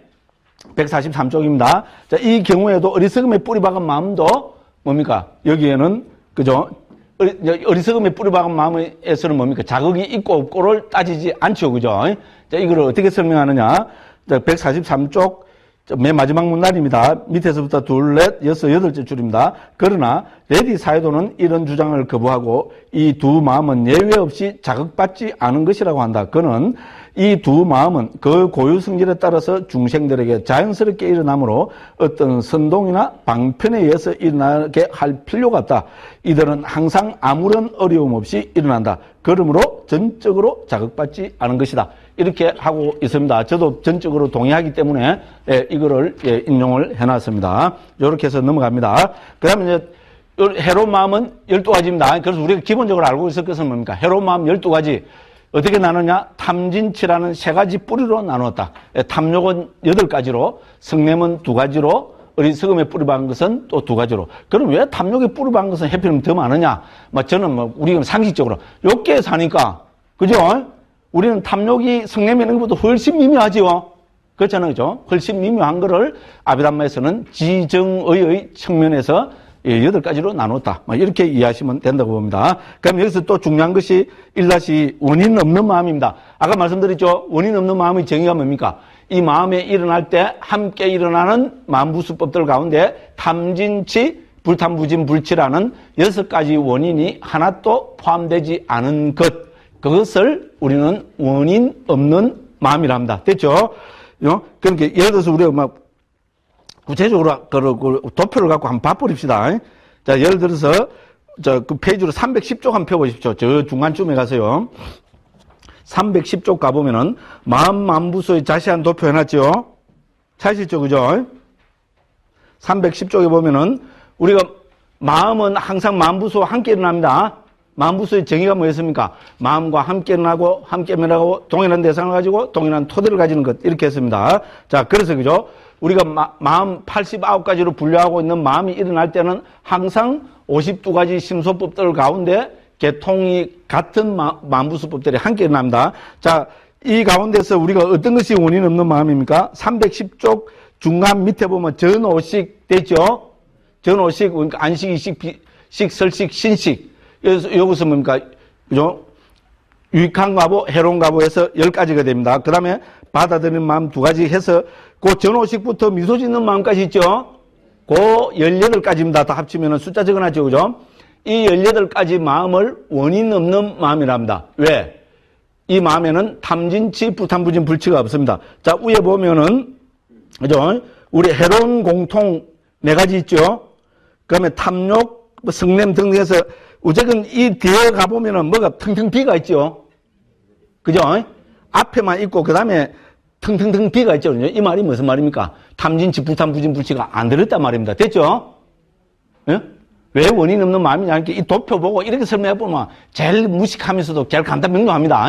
Speaker 1: 143쪽입니다. 자, 이 경우에도 어리석음에 뿌리 박은 마음도 뭡니까? 여기에는, 그죠? 어리석음에 뿌리 박은 마음에서는 뭡니까? 자극이 있고 없고를 따지지 않죠, 그죠? 자, 이걸 어떻게 설명하느냐? 자, 143쪽 맨 마지막 문단입니다. 밑에서부터 둘, 넷, 여섯, 여덟째 줄입니다. 그러나 레디 사회도는 이런 주장을 거부하고 이 두 마음은 예외 없이 자극받지 않은 것이라고 한다. 그는 이 두 마음은 그 고유 성질에 따라서 중생들에게 자연스럽게 일어나므로 어떤 선동이나 방편에 의해서 일어나게 할 필요가 없다. 이들은 항상 아무런 어려움 없이 일어난다. 그러므로 전적으로 자극받지 않은 것이다. 이렇게 하고 있습니다. 저도 전적으로 동의하기 때문에 이거를 인용을 해놨습니다. 이렇게 해서 넘어갑니다. 그 다음에 이제 해로운 마음은 12가지입니다. 그래서 우리가 기본적으로 알고 있을 것은 뭡니까? 해로운 마음 12가지. 어떻게 나누냐? 탐진치라는 3가지 뿌리로 나누었다. 탐욕은 8가지로, 성냄은 2가지로, 어리석음에 뿌리 박은 것은 또 2가지로. 그럼 왜 탐욕에 뿌리 박은 것은 해필이면 더 많으냐? 저는 우리가 상식적으로 욕계에 사니까, 그죠? 우리는 탐욕이 성냄에 있는 것보다 훨씬 미묘하지요. 그렇잖아요, 그죠? 훨씬 미묘한 거를 아비담마에서는 지정의의 측면에서 8가지로 나눴다. 이렇게 이해하시면 된다고 봅니다. 그럼 여기서 또 중요한 것이 1- 원인 없는 마음입니다. 아까 말씀드렸죠? 원인 없는 마음의 정의가 뭡니까? 이 마음에 일어날 때 함께 일어나는 마음부수법들 가운데 탐진치, 불탐부진, 불치라는 6가지 원인이 하나도 포함되지 않은 것. 그것을 우리는 원인 없는 마음이라 합니다. 됐죠? 그러니까 예를 들어서 우리가 막 구체적으로 도표를 갖고 한번 봐버립시다. 자, 예를 들어서 그 페이지로 310쪽 한번 펴보십시오. 저 중간쯤에 가서요. 310쪽 가보면은 마음부수의 자세한 도표 해놨죠. 찾으시죠, 그죠? 310쪽에 보면은 우리가 마음은 항상 마음부수와 함께 일어납니다. 마음부수의 정의가 뭐였습니까? 마음과 함께 일어나고 함께 면하고 동일한 대상을 가지고 동일한 토대를 가지는 것 이렇게 했습니다. 자, 그래서 그죠? 우리가 마음 89가지로 분류하고 있는 마음이 일어날 때는 항상 52가지 심소법들 가운데 개통이 같은 마음부수법들이 함께 일어납니다. 자, 이 가운데서 우리가 어떤 것이 원인 없는 마음입니까? 310쪽 중간 밑에 보면 전오식 되죠? 전오식, 그러니까 안식, 이식, 설식, 신식. 여기서 뭡니까? 그죠? 유익한 과보, 해로운 과보에서 10가지가 됩니다. 그 다음에 받아들이는 마음 2가지 해서 그 전오식부터 미소 짓는 마음까지 있죠? 그 18가지입니다. 다 합치면 숫자 적어놨죠. 그죠? 이 18가지 마음을 원인 없는 마음이라 합니다. 왜? 이 마음에는 탐진치, 불탐부진, 불치가 없습니다. 자, 위에 보면은, 그죠? 우리 해로운 공통 4가지 있죠? 그 다음에 탐욕, 성냄 등등해서 어쨌든 이 뒤에 가보면은 뭐가 텅텅 비가 있죠? 그죠? 앞에만 있고, 그 다음에 텅텅텅 비가 있죠? 이 말이 무슨 말입니까? 탐진치, 불탐부진, 불치가 안 들었단 말입니다. 됐죠? 예? 왜 원인 없는 마음이냐, 이렇게 이 도표 보고 이렇게 설명해보면 제일 무식하면서도 제일 간단 명료합니다.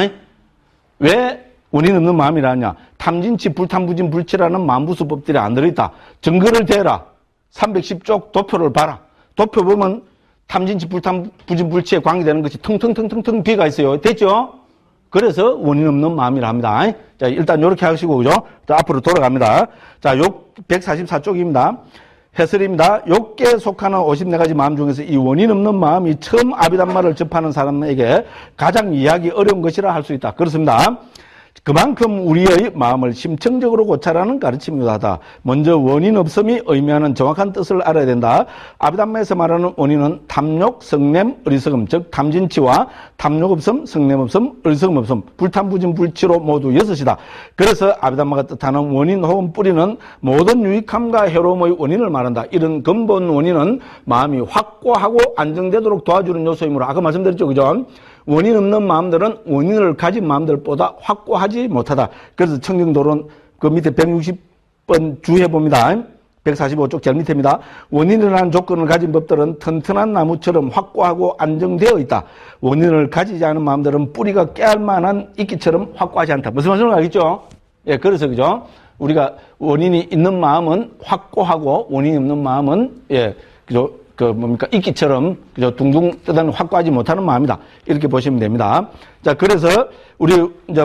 Speaker 1: 왜 원인 없는 마음이라냐? 탐진치, 불탐부진, 불치라는 마음부수법들이 안 들어있다. 증거를 대라. 310쪽 도표를 봐라. 도표 보면 탐진치, 불탐부진, 불치에 관계되는 것이 텅텅텅텅텅 비가 있어요. 됐죠? 그래서 원인 없는 마음이라 합니다. 자, 일단 이렇게 하시고, 그죠? 자, 앞으로 돌아갑니다. 자, 144쪽입니다. 해설입니다. 욕계에 속하는 54가지 마음 중에서 이 원인 없는 마음이 처음 아비담마를 접하는 사람에게 가장 이해하기 어려운 것이라 할 수 있다. 그렇습니다. 그만큼 우리의 마음을 심층적으로 고찰하는 가르침이기도 하다. 먼저 원인 없음이 의미하는 정확한 뜻을 알아야 된다. 아비담마에서 말하는 원인은 탐욕, 성냄, 어리석음, 즉 탐진치와 탐욕 없음, 성냄 없음, 어리석음 없음, 불탐부진, 불치로 모두 6이다. 그래서 아비담마가 뜻하는 원인 혹은 뿌리는 모든 유익함과 해로움의 원인을 말한다. 이런 근본 원인은 마음이 확고하고 안정되도록 도와주는 요소이므로 아까 말씀드렸죠, 그죠? 원인 없는 마음들은 원인을 가진 마음들보다 확고하지 못하다. 그래서 청정도론 그 밑에 160번 주해 봅니다. 145쪽 제일 밑에입니다. 원인이라는 조건을 가진 법들은 튼튼한 나무처럼 확고하고 안정되어 있다. 원인을 가지지 않은 마음들은 뿌리가 깨알 만한 이끼처럼 확고하지 않다. 무슨 말씀을 알겠죠? 예, 그래서 그죠? 우리가 원인이 있는 마음은 확고하고 원인이 없는 마음은 예, 그죠? 이끼처럼, 그죠? 둥둥 뜨다는 확고하지 못하는 마음이다. 이렇게 보시면 됩니다. 자, 그래서, 우리, 이제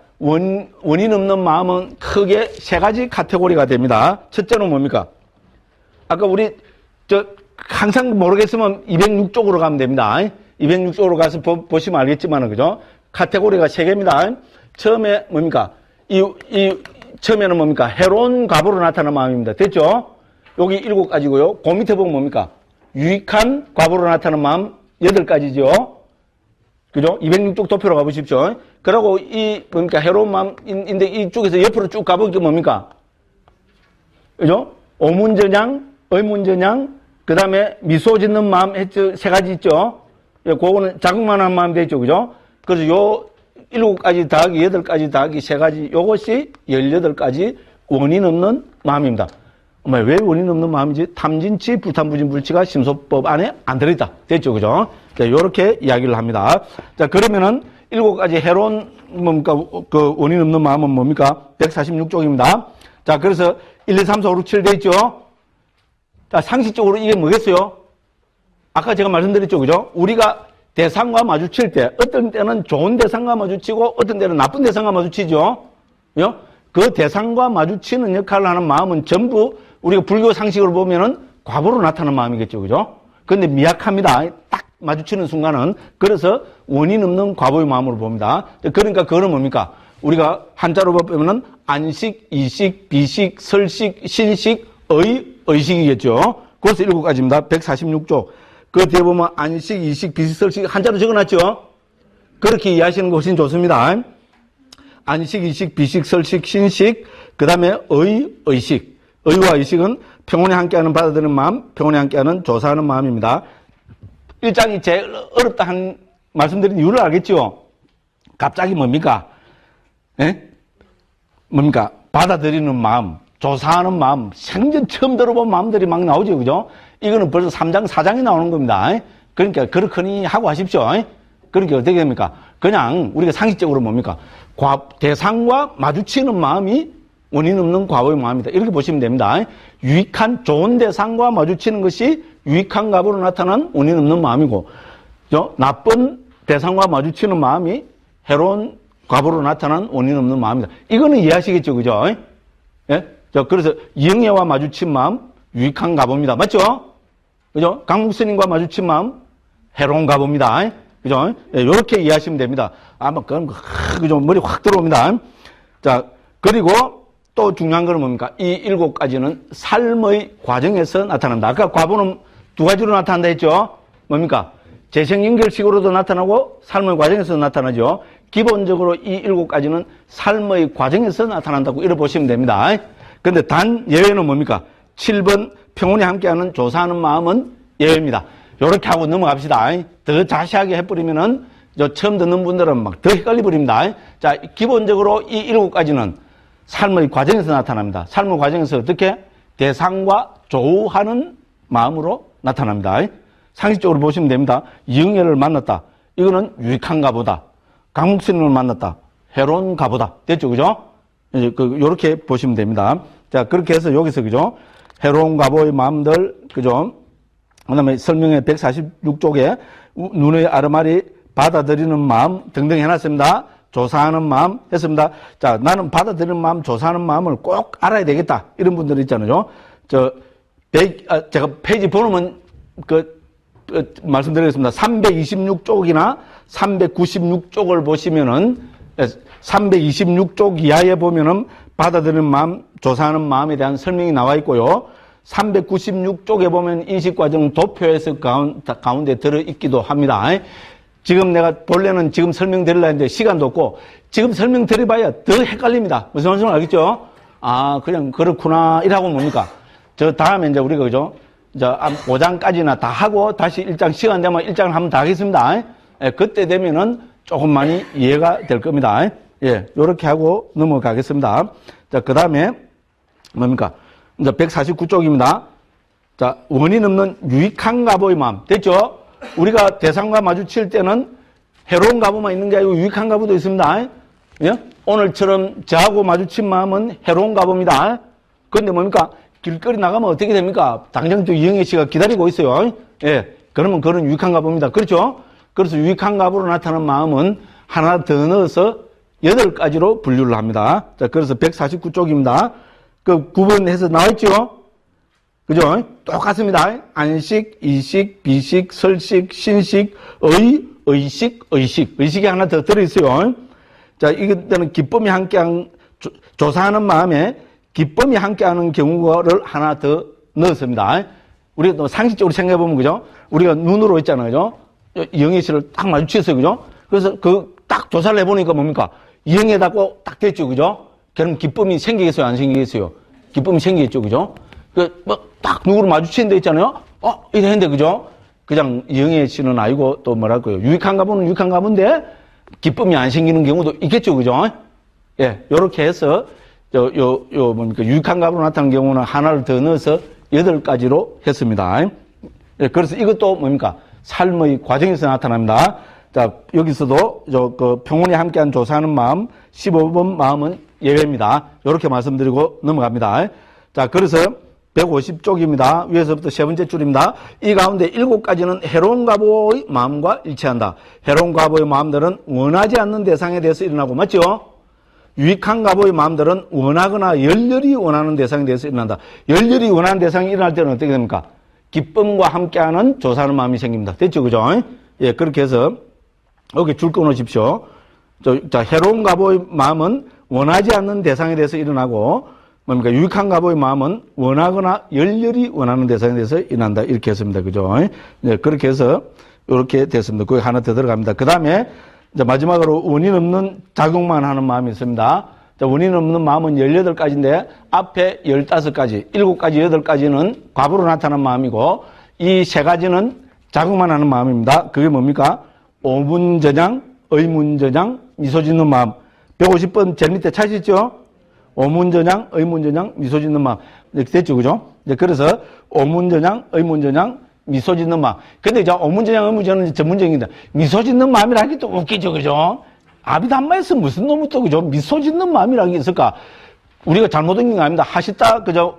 Speaker 1: 원인 없는 마음은 크게 3가지 카테고리가 됩니다. 첫째는 뭡니까? 아까 우리, 항상 모르겠으면 206쪽으로 가면 됩니다. 206쪽으로 가서 보시면 알겠지만, 그죠? 카테고리가 3개입니다. 처음에 뭡니까? 처음에는 뭡니까? 해로운 과보로 나타나는 마음입니다. 됐죠? 여기 7가지고요. 그 밑에 보면 뭡니까? 유익한 과보로 나타나는 마음 8가지죠. 그죠? 206쪽 도표로 가보십시오. 그러고 뭡니까? 해로운 마음인데 이쪽에서 옆으로 쭉 가보니까 뭡니까? 그죠? 오문전향, 의문전향, 그 다음에 미소 짓는 마음 했죠? 3가지 있죠? 예, 그거는 자국만한 마음 되죠. 그죠? 그래서 요 7가지 더하기 8가지 더하기 3가지 요것이 18가지 원인 없는 마음입니다. 왜 원인 없는 마음이지? 탐진치, 불탐부진, 불치가 심소법 안에 안 들어있다. 됐죠? 그죠? 자, 요렇게 이야기를 합니다. 자, 그러면은 7가지 해로운, 뭡니까? 그 원인 없는 마음은 뭡니까? 146쪽입니다. 자, 그래서 1, 2, 3, 4, 5, 6, 7 돼있죠? 자, 상식적으로 이게 뭐겠어요? 아까 제가 말씀드렸죠? 그죠? 우리가 대상과 마주칠 때, 어떤 때는 좋은 대상과 마주치고, 어떤 때는 나쁜 대상과 마주치죠? 그죠? 그 대상과 마주치는 역할을 하는 마음은 전부 우리가 불교 상식으로 보면은 과보로 나타나는 마음이겠죠. 그죠? 근데 미약합니다. 딱 마주치는 순간은. 그래서 원인 없는 과보의 마음으로 봅니다. 그러니까 그거는 뭡니까? 우리가 한자로 보면은 안식, 이식, 비식, 설식, 신식, 의식이겠죠. 그래서 7가지입니다. 146쪽. 그 뒤에 보면 안식, 이식, 비식, 설식 한자로 적어놨죠. 그렇게 이해하시는 거 훨씬 좋습니다. 안식, 이식, 비식, 설식, 신식, 그 다음에 의식. 의와 의식은 평온에 함께하는 받아들이는 마음, 평온에 함께하는 조사하는 마음입니다. 1장이 제일 어렵다 한 말씀드린 이유를 알겠죠? 갑자기 뭡니까? 예? 뭡니까? 받아들이는 마음, 조사하는 마음, 생전 처음 들어본 마음들이 막 나오죠. 그죠? 이거는 벌써 3장, 4장이 나오는 겁니다. 그러니까 그렇거니 하고 하십시오. 그러니까 어떻게 됩니까? 그냥 우리가 상식적으로 뭡니까? 대상과 마주치는 마음이 원인 없는 과보의 마음이다. 이렇게 보시면 됩니다. 유익한 좋은 대상과 마주치는 것이 유익한 과보로 나타난 원인 없는 마음이고, 나쁜 대상과 마주치는 마음이 해로운 과보로 나타난 원인 없는 마음이다. 이거는 이해하시겠죠, 그죠? 예? 그래서 영예와 마주친 마음 유익한 과보입니다. 맞죠? 그죠? 강목스님과 마주친 마음 해로운 과보입니다. 그죠? 예, 이렇게 이해하시면 됩니다. 아마 그건 그죠? 머리 확 들어옵니다. 자, 그리고 또 중요한 건 뭡니까? 이 7가지는 삶의 과정에서 나타난다. 아까 과보는 2가지로 나타난다 했죠? 뭡니까? 재생연결식으로도 나타나고 삶의 과정에서 나타나죠. 기본적으로 이 7가지는 삶의 과정에서 나타난다고 이렇게 보시면 됩니다. 근데 단 예외는 뭡니까? 7번 평온에 함께하는 조사하는 마음은 예외입니다. 이렇게 하고 넘어갑시다. 더 자세하게 해버리면은 처음 듣는 분들은 막 더 헷갈려 버립니다. 자, 기본적으로 이 7가지는 삶의 과정에서 나타납니다. 삶의 과정에서 어떻게? 대상과 조우하는 마음으로 나타납니다. 상식적으로 보시면 됩니다. 이영애를 만났다. 이거는 유익한가 보다. 강목스님을 만났다. 해로운가 보다. 됐죠? 그죠? 이제 요렇게 보시면 됩니다. 자, 그렇게 해서 여기서, 그죠? 해로운 가보의 마음들, 그죠? 그 다음에 설명의 146쪽에 눈의 아르마리 받아들이는 마음 등등 해놨습니다. 조사하는 마음 했습니다. 자, 나는 받아들이는 마음, 조사하는 마음을 꼭 알아야 되겠다. 이런 분들 있잖아요. 제가 페이지 번호는 말씀드리겠습니다. 326쪽이나 396쪽을 보시면은 326쪽 이하에 보면은 받아들이는 마음, 조사하는 마음에 대한 설명이 나와 있고요. 396쪽에 보면 인식과정 도표에서 가운데 들어있기도 합니다. 지금 내가 본래는 지금 설명드리려 했는데 시간도 없고 지금 설명드려봐야 더 헷갈립니다. 무슨 말인지 알겠죠? 아, 그냥 그렇구나. 이라고 뭡니까? 저 다음에 이제 우리가 그죠? 5장까지나 다 하고 다시 1장 시간 되면 1장을 한번 다 하겠습니다. 예, 그때 되면은 조금 많이 이해가 될 겁니다. 예, 요렇게 하고 넘어가겠습니다. 자, 그 다음에 뭡니까? 이제 149쪽입니다. 자, 원인 없는 유익한 가보의 마음. 됐죠? 우리가 대상과 마주칠 때는 해로운 가보만 있는 게 아니고 유익한 가보도 있습니다. 예? 오늘처럼 저하고 마주친 마음은 해로운 가보입니다. 그런데 뭡니까? 길거리 나가면 어떻게 됩니까? 당장 또 이영애 씨가 기다리고 있어요. 예. 그러면 그런 유익한 가보입니다. 그렇죠? 그래서 유익한 가보로 나타나는 마음은 하나 더 넣어서 8가지로 분류를 합니다. 자, 그래서 149쪽입니다. 그 구분해서 나와있죠? 그죠? 똑같습니다. 안식, 이식, 비식, 설식, 신식, 의식. 의식이 하나 더 들어있어요. 자, 이것들은 기쁨이 함께한, 조사하는 마음에 기쁨이 함께하는 경우를 하나 더 넣었습니다. 우리가 또 상식적으로 생각해보면, 그죠? 우리가 눈으로 있잖아요. 그죠? 이영애 씨를 딱 마주쳤어요. 그죠? 그래서 딱 조사를 해보니까 뭡니까? 이영애다고 딱 됐죠. 그죠? 그럼 기쁨이 생기겠어요? 안 생기겠어요? 기쁨이 생기겠죠. 그죠? 딱 누구를 마주치는 데 있잖아요? 이래 했는데, 그죠? 그냥 이영애 씨는 아니고 또 뭐랄까요? 유익한가 보는 유익한가 본데 기쁨이 안 생기는 경우도 있겠죠. 그죠? 예, 요렇게 해서 뭡니까? 유익한가 보로 나타나는 경우는 하나를 더 넣어서 8가지로 했습니다. 예, 그래서 이것도 뭡니까? 삶의 과정에서 나타납니다. 자, 여기서도 평온이 함께한 조사하는 마음, 15번 마음은 예외입니다. 이렇게 말씀드리고 넘어갑니다. 자, 그래서 150쪽입니다. 위에서부터 세 번째 줄입니다. 이 가운데 7가지는 해로운 가보의 마음과 일치한다. 해로운 가보의 마음들은 원하지 않는 대상에 대해서 일어나고, 맞죠? 유익한 가보의 마음들은 원하거나 열렬히 원하는 대상에 대해서 일어난다. 열렬히 원하는 대상이 일어날 때는 어떻게 됩니까? 기쁨과 함께하는 조사하는 마음이 생깁니다. 됐죠? 그죠? 예, 그렇게 해서 여기 줄 끊으십시오. 자, 해로운 가보의 마음은 원하지 않는 대상에 대해서 일어나고, 뭡니까? 유익한 가보의 마음은 원하거나 열렬히 원하는 대상에 대해서 일어난다. 이렇게 했습니다. 그죠? 네, 그렇게 해서 이렇게 됐습니다. 거기 하나 더 들어갑니다. 그 다음에 이제 마지막으로 원인 없는 작용만 하는 마음이 있습니다. 자, 원인 없는 마음은 18가지인데 앞에 15가지, 7가지, 8가지는 과부로 나타나는 마음이고 이 3가지는 작용만 하는 마음입니다. 그게 뭡니까? 오문전향, 의문전향, 미소 짓는 마음. 150번 제일 밑에 찾으시죠? 오문전향, 의문전향, 미소 짓는 마음. 이렇게 됐죠, 그죠? 이제 그래서 오문전향, 의문전향, 미소 짓는 마음. 근데 이제 오문전향, 의문전향은 전문적인데 미소 짓는 마음이라는 게 또 웃기죠, 그죠? 아비담마에서 무슨 놈이 또, 그죠? 미소 짓는 마음이라는 게 있을까? 우리가 잘못한 게 아닙니다. 하시다, 그죠?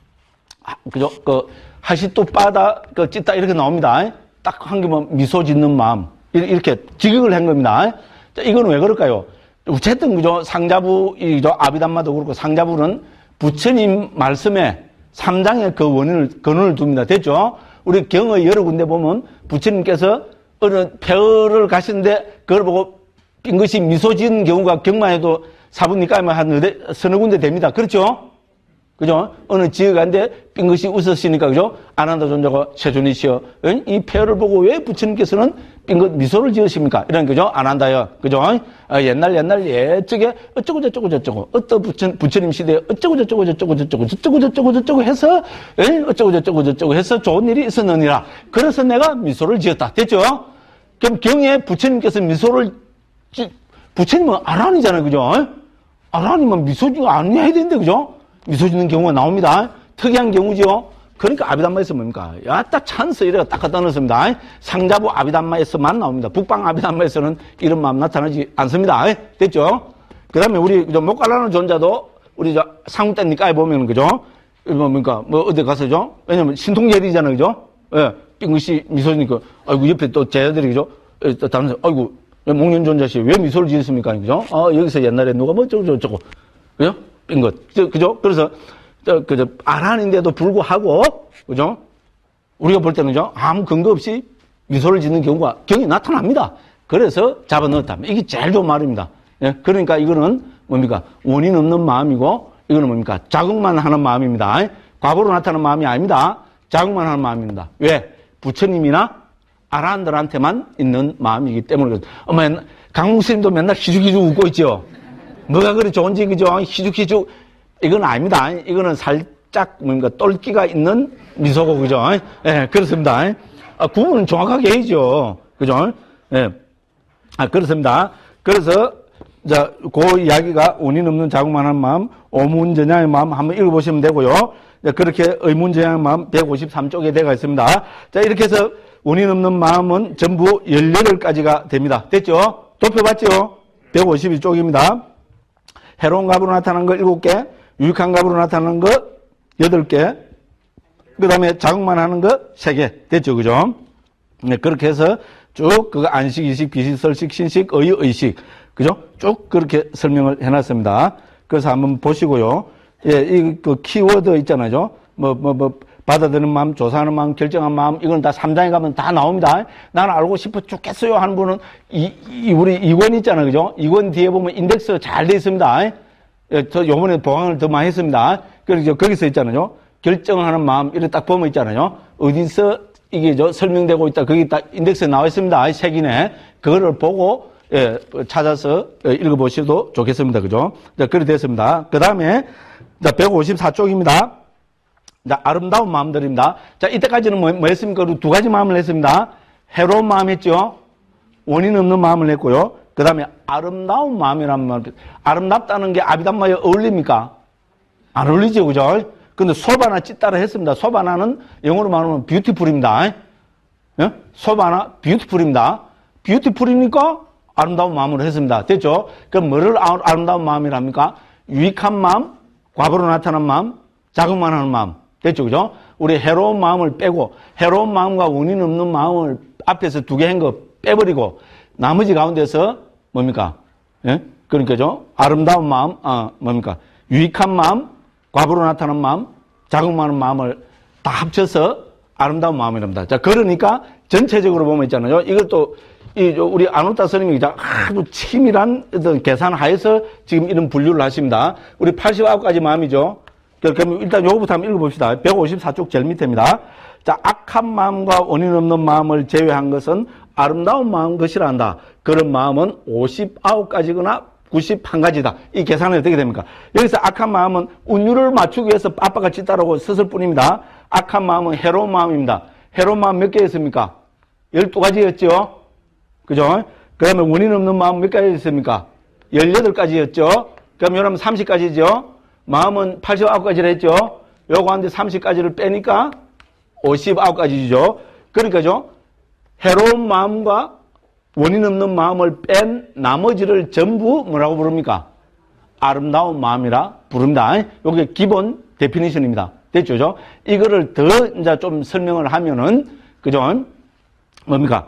Speaker 1: 하시또 빠다, 찢다, 이렇게 나옵니다. 딱 한 개만 미소 짓는 마음. 이렇게 직역을 한 겁니다. 자, 이건 왜 그럴까요? 어쨌든, 그죠? 상자부, 아비담마도 그렇고 상자부는 부처님 말씀에 3장에 그 근원을 둡니다. 됐죠? 우리 경의 여러 군데 보면 부처님께서 어느 폐허를 가시는데 그걸 보고 빙긋이 미소 지은 경우가 경마에도 사부니까만 한 서너 군데 됩니다. 그렇죠? 그죠? 어느 지역 간데 빙긋이 웃으시니까, 그죠? 아난다 존자가 세존이시여. 이 폐허를 보고 왜 부처님께서는 빙긋 미소를 지으십니까? 이런, 그죠? 아난다요. 그죠? 옛날 예적에 어쩌고 어떤 부처님 시대에 어쩌고 해서, 어쩌고 해서 좋은 일이 있었느니라. 그래서 내가 미소를 지었다. 됐죠? 그럼 경에 부처님께서 미소를 부처님은 아란이잖아요. 그죠? 아란이면 미소 지가 안 해야 되는데, 그죠? 미소 짓는 경우가 나옵니다. 특이한 경우죠. 그러니까 아비담마에서 뭡니까? 야따 찬스 이래가 딱 갖다 넣습니다. 상자부 아비담마에서만 나옵니다. 북방 아비담마에서는 이런 마음 나타나지 않습니다. 됐죠? 그 다음에 우리 못 갈라는 존자도 우리 상때 니까에 보면 그죠? 뭡니까? 뭐 어디 가서죠? 왜냐면 신통예리잖아요. 그죠? 예. 빙긋이 미소니까 아이고 옆에 또 제자들이 그죠? 다른 사람 아이고 목련존자씨 왜 미소를 지었습니까? 그죠? 여기서 옛날에 누가 뭐 저거 그죠? 빙긋 그죠? 그래서 그저 아란인데도 불구하고 그죠? 우리가 볼 때는 그죠? 아무 근거 없이 미소를 짓는 경우가 경이 나타납니다. 그래서 잡아 넣었다. 이게 제일 좋은 말입니다. 예? 그러니까 이거는 뭡니까? 원인 없는 마음이고 이거는 뭡니까? 자극만 하는 마음입니다. 과보로 나타나는 마음이 아닙니다. 자극만 하는 마음입니다. 왜? 부처님이나 아라한들한테만 있는 마음이기 때문에. 어머, 강목스님도 맨날 희죽희죽 웃고 있죠? 뭐가 그리 좋은지, 그죠? 희죽희죽. 이건 아닙니다. 이거는 살짝 뭔가 똘끼가 있는 미소고, 그죠? 예, 그렇습니다. 구분은 정확하게 해야죠. 그죠? 예. 그렇습니다. 그래서, 자, 그 이야기가 원인 없는 자국만 한 마음, 오문전향의 마음 한번 읽어보시면 되고요. 그렇게 의문전향의 마음 153쪽에 되어 있습니다. 자, 이렇게 해서 원인 없는 마음은 전부 18가지가 됩니다. 됐죠? 도표봤죠? 152쪽입니다. 해로운 값으로 나타나는 거 7개, 유익한 값으로 나타나는 거 8개, 그 다음에 자극만 하는 거 3개. 됐죠? 그죠? 네, 그렇게 해서 쭉 그거 안식, 이식, 비식, 설식, 신식, 의식. 그죠? 쭉 그렇게 설명을 해놨습니다. 그래서 한번 보시고요. 예, 이 그 키워드 있잖아요. 받아들이는 마음, 조사하는 마음, 결정하는 마음, 이건 다 3장에 가면 다 나옵니다. 나는 알고 싶어 죽겠어요 하는 분은 우리 2권 있잖아요. 그죠? 2권 뒤에 보면 인덱스 잘 돼 있습니다. 예, 저 요번에 보강을 더 많이 했습니다. 그래서 거기서 있잖아요. 결정하는 마음, 이렇게 딱 보면 있잖아요. 어디서 이게 설명되고 있다. 거기 딱 인덱스에 나와 있습니다. 색이네. 그거를 보고, 예, 찾아서 읽어보셔도 좋겠습니다. 그죠? 자, 그렇게 됐습니다. 그 다음에, 자, 154쪽입니다. 자, 아름다운 마음들입니다. 자, 이때까지는 뭐 했습니까? 두 가지 마음을 했습니다. 해로운 마음 했죠? 원인 없는 마음을 했고요. 그 다음에 아름다운 마음이란 말. 아름답다는 게 아비담마에 어울립니까? 안 어울리죠, 그죠? 근데 소바나 찢따라 했습니다. 소바나는 영어로 말하면 뷰티풀입니다. 예? 소바나 뷰티풀입니다. 뷰티풀이니까 아름다운 마음으로 했습니다. 됐죠? 그럼 뭐를 아름다운 마음이랍니까? 유익한 마음, 과거로 나타난 마음, 자극만 하는 마음. 됐죠? 그죠? 우리 해로운 마음을 빼고, 해로운 마음과 원인 없는 마음을 앞에서 두 개 한 거 빼버리고, 나머지 가운데서 뭡니까? 예? 그러니까죠? 아름다운 마음, 뭡니까? 유익한 마음, 과거로 나타난 마음, 자극만 하는 마음을 다 합쳐서 아름다운 마음이랍니다. 자, 그러니까 전체적으로 보면 있잖아요. 이것도 우리 안오타 스님이 아주 치밀한 어떤 계산 하에서 지금 이런 분류를 하십니다. 우리 89가지 마음이죠. 그럼 일단 요거부터 한번 읽어봅시다. 154쪽 제일 밑에입니다. 자, 악한 마음과 원인 없는 마음을 제외한 것은 아름다운 마음 것이라 한다. 그런 마음은 59가지거나 91가지다. 이 계산은 어떻게 됩니까? 여기서 악한 마음은 운율을 맞추기 위해서 아빠가 짓다라고 썼을 뿐입니다. 악한 마음은 해로운 마음입니다. 해로운 마음 몇 개였습니까? 12가지였죠? 그죠? 그 다음에 원인 없는 마음 몇 가지였습니까? 18가지였죠? 그럼 여러분 30가지죠? 마음은 89가지를 했죠? 요거 한데 30가지를 빼니까 59가지죠? 그러니까죠? 해로운 마음과 원인 없는 마음을 뺀 나머지를 전부 뭐라고 부릅니까? 아름다운 마음이라 부릅니다. 요게 기본 데피니션입니다. 됐죠? 이거를 더 이제 좀 설명을 하면은, 그죠? 뭡니까?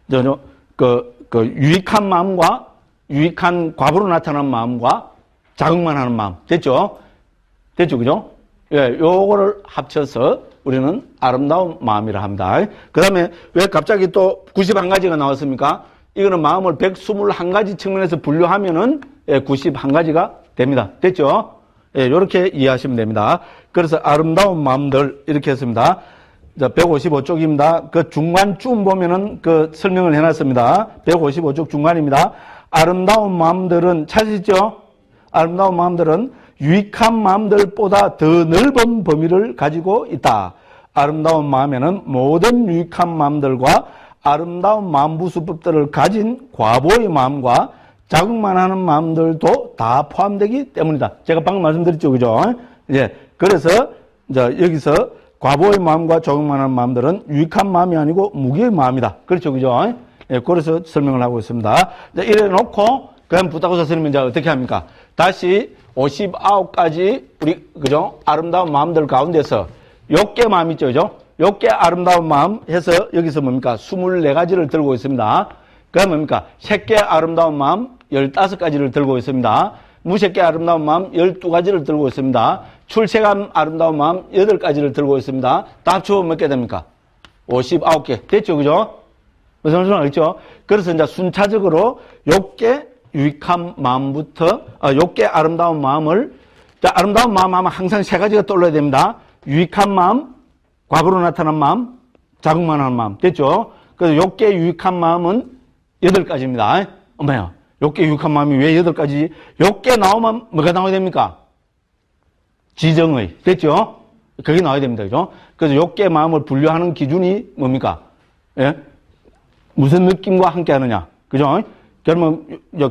Speaker 1: 유익한 마음과 유익한 과부로 나타난 마음과 자극만 하는 마음. 됐죠? 됐죠? 그죠? 예, 요거를 합쳐서 우리는 아름다운 마음이라 합니다. 그 다음에 왜 갑자기 또 91가지가 나왔습니까? 이거는 마음을 121가지 측면에서 분류하면은 91가지가 됩니다. 됐죠? 예, 요렇게 이해하시면 됩니다. 그래서 아름다운 마음들 이렇게 했습니다. 자, 155쪽입니다. 그 중간쯤 보면은 그 설명을 해놨습니다. 155쪽 중간입니다. 아름다운 마음들은 찾으시죠? 아름다운 마음들은 유익한 마음들보다 더 넓은 범위를 가지고 있다. 아름다운 마음에는 모든 유익한 마음들과 아름다운 마음부수법들을 가진 과보의 마음과 자극만 하는 마음들도 다 포함되기 때문이다. 제가 방금 말씀드렸죠, 그죠? 예. 그래서, 이제 여기서 과보의 마음과 조경만한 마음들은 유익한 마음이 아니고 무기의 마음이다. 그렇죠, 그죠? 예, 그래서 설명을 하고 있습니다. 자, 이래 놓고, 그럼 부타고사 스님은 이제 어떻게 합니까? 다시 59가지, 그죠? 아름다운 마음들 가운데서, 욕계 마음 있죠, 그죠? 욕계 아름다운 마음 해서 여기서 뭡니까? 24가지를 들고 있습니다. 그럼 뭡니까? 색계 아름다운 마음 15가지를 들고 있습니다. 무색계 아름다운 마음 12가지를 들고 있습니다. 출세감 아름다운 마음 8가지를 들고 있습니다. 다 합치면 몇 개 됩니까? 59개. 됐죠, 그죠? 무슨 소리 알겠죠? 그래서 이제 순차적으로 욕계 유익한 마음부터, 욕계 아름다운 마음을, 자, 아름다운 마음 하면 항상 3가지가 떠올라야 됩니다. 유익한 마음, 과거로 나타난 마음, 자극만 하는 마음. 됐죠? 그래서 욕계 유익한 마음은 8가지입니다. 엄마야, 욕계 유익한 마음이 왜 8가지? 욕계 나오면 뭐가 나와야 됩니까? 지정의. 됐죠? 그게 나와야 됩니다. 그죠? 그래서 욕계 마음을 분류하는 기준이 뭡니까? 예? 무슨 느낌과 함께 하느냐. 그죠? 그러면,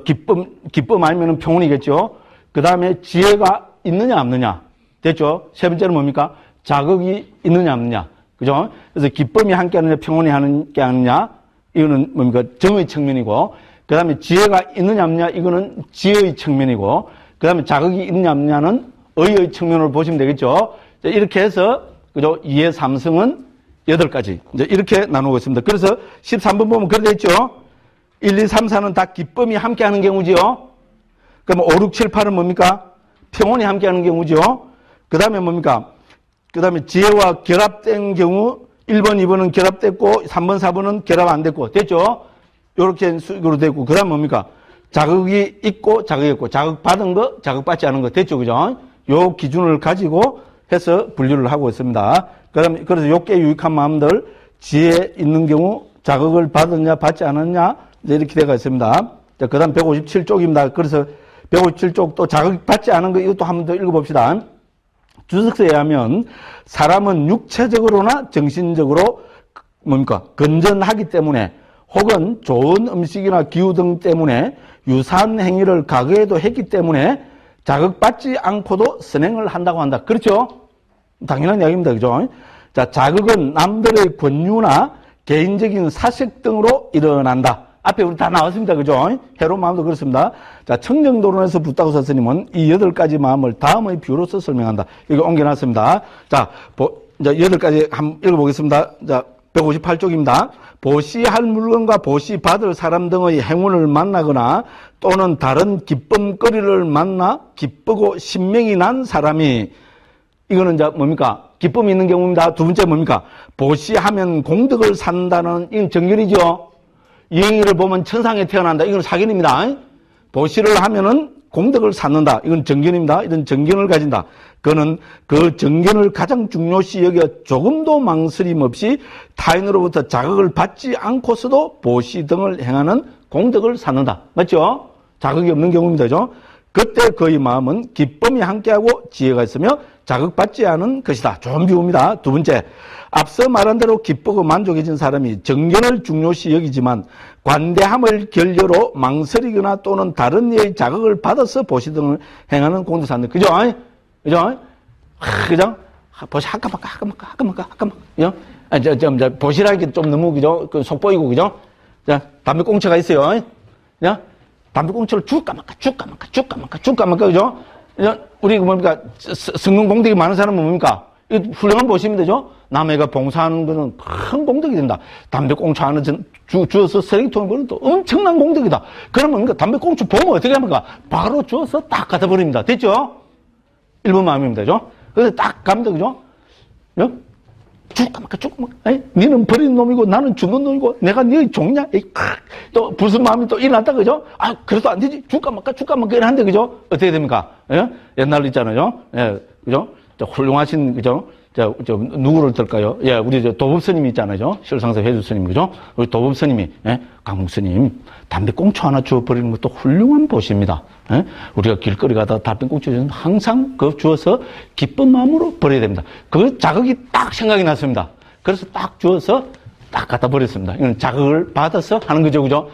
Speaker 1: 기쁨 아니면 평온이겠죠? 그 다음에 지혜가 있느냐, 없느냐. 됐죠? 세 번째는 뭡니까? 자극이 있느냐, 없느냐. 그죠? 그래서 기쁨이 함께 하느냐, 평온이 함께 하느냐. 이거는 뭡니까? 정의 측면이고. 그 다음에 지혜가 있느냐, 없느냐. 이거는 지혜의 측면이고. 그 다음에 자극이 있느냐, 없느냐는 의의 측면으로 보시면 되겠죠? 이렇게 해서, 그죠? 2의 3승은 8가지. 이제 이렇게 나누고 있습니다. 그래서 13번 보면 그렇게 돼 있죠? 1, 2, 3, 4는 다 기쁨이 함께 하는 경우지요? 그럼 5, 6, 7, 8은 뭡니까? 평온이 함께 하는 경우죠? 그 다음에 뭡니까? 그 다음에 지혜와 결합된 경우, 1번, 2번은 결합됐고, 3번, 4번은 결합 안 됐고, 됐죠? 요렇게 식으로 됐고, 그 다음 뭡니까? 자극이 있고, 자극이 없고, 자극받은 거, 자극받지 않은 거, 됐죠? 그죠? 요 기준을 가지고 해서 분류를 하고 있습니다. 그래서 욕계 유익한 마음들, 지혜 있는 경우, 자극을 받았냐, 받지 않았냐, 이렇게 되어 있습니다. 자, 그 다음 157쪽입니다. 그래서 157쪽 또 자극받지 않은 거, 이것도 한번 더 읽어봅시다. 주석서에 하면, 사람은 육체적으로나 정신적으로, 뭡니까? 건전하기 때문에, 혹은 좋은 음식이나 기후 등 때문에 유사한 행위를 과거에도 했기 때문에 자극받지 않고도 선행을 한다고 한다. 그렇죠? 당연한 이야기입니다. 그죠? 자, 자극은 남들의 권유나 개인적인 사색 등으로 일어난다. 앞에 우리 다 나왔습니다. 그죠? 해로운 마음도 그렇습니다. 자, 청정도론에서 부타고사 스님은 이 8가지 마음을 다음의 비유로서 설명한다. 이거 옮겨놨습니다. 자, 이제 8가지 한번 읽어보겠습니다. 자, 158쪽입니다. 보시할 물건과 보시받을 사람 등의 행운을 만나거나 또는 다른 기쁨거리를 만나 기쁘고 신명이 난 사람이, 이거는 이제 뭡니까? 기쁨이 있는 경우입니다. 두 번째 뭡니까? 보시하면 공덕을 산다는, 이건 정견이죠. 이 행위를 보면 천상에 태어난다. 이건 사견입니다. 보시를 하면은 공덕을 쌓는다. 이건 정견입니다. 이런 정견을 가진다. 그는 그 정견을 가장 중요시 여겨 조금도 망설임 없이 타인으로부터 자극을 받지 않고서도 보시 등을 행하는 공덕을 쌓는다. 맞죠? 자극이 없는 경우입니다. 그죠? 그때 그의 마음은 기쁨이 함께하고 지혜가 있으며 자극받지 않은 것이다. 좋은 비유입니다. 두 번째, 앞서 말한 대로 기쁘고 만족해진 사람이 정견을 중요시 여기지만 관대함을 결여로 망설이거나 또는 다른 이의 자극을 받아서 보시 등을 행하는 공덕 쌓는. 그죠? 그죠? 그죠? 보시 하까마까. 그죠? 보시라는 게 좀 너무, 그죠? 속 보이고, 그죠? 자, 담배 꽁초가 있어요. 그죠? 담배 꽁초를 줄까 말까, 그죠? 우리, 뭡니까? 성공 공덕이 많은 사람은 뭡니까? 훌륭한 보시면 되죠? 남해가 봉사하는 거는 큰 공덕이 된다. 담배 꽁초 하나 주워서 쓰레기통에 버리면 또 엄청난 공덕이다. 그러면 뭡니까? 담배 꽁초 보면 어떻게 합니까? 바로 주워서 딱 갖다 버립니다. 됐죠? 1번 마음입니다. 그죠? 그래서 딱 갑니다. 그죠? 줄까 말까. 니는 버리는 놈이고 나는 주는 놈이고 내가 네 종이냐? 또 무슨 마음이 또 일어났다. 그죠? 아, 그래도 안 되지. 줄까 말까 이러는데, 그죠? 어떻게 됩니까? 예? 옛날로 있잖아요. 예, 그죠? 훌륭하신, 그죠? 누구를 들까요? 예, 우리 도법 스님이 있잖아요. 실상사 회주 스님, 그죠? 우리 도법 스님이, 예? 강목 스님, 담배 꽁초 하나 주워버리는 것도 훌륭한 보시입니다. 예? 우리가 길거리 가다 담배 꽁초 주면 항상 그 주워서 기쁜 마음으로 버려야 됩니다. 그 자극이 딱 생각이 났습니다. 그래서 딱 주워서 딱 갖다 버렸습니다. 이건 자극을 받아서 하는 거죠, 그죠?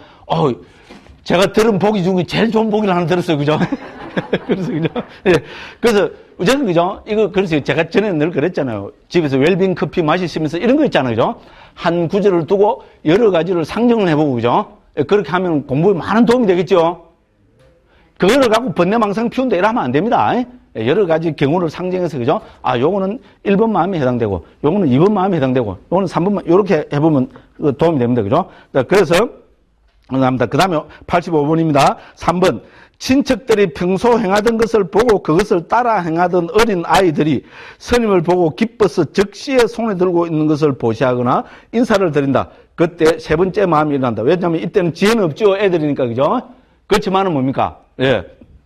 Speaker 1: 제가 들은 보기 중에 제일 좋은 보기를 하나 들었어요, 그죠? 그래서, 그죠? 예. 그래서 어쨌든, 그죠? 이거, 그래서 제가 전에 늘 그랬잖아요. 집에서 웰빙 커피 마시면서 이런 거 있잖아요. 그죠? 한 구절을 두고 여러 가지를 상정을 해보고, 그죠? 그렇게 하면 공부에 많은 도움이 되겠죠? 그거를 갖고 번뇌망상 피운다 이러면 안 됩니다. 여러 가지 경우를 상정해서, 그죠? 아, 요거는 1번 마음에 해당되고, 요거는 2번 마음에 해당되고, 요거는 3번 마음, 요렇게 해보면 도움이 됩니다. 그죠? 그래서, 감사합니다. 그 다음에 85번입니다. 3번. 친척들이 평소 행하던 것을 보고 그것을 따라 행하던 어린 아이들이 스님을 보고 기뻐서 즉시에 손에 들고 있는 것을 보시하거나 인사를 드린다. 그때 세 번째 마음이 일어난다. 왜냐하면 이때는 지혜는 없죠. 애들이니까. 그죠? 그렇지만은 뭡니까? 예.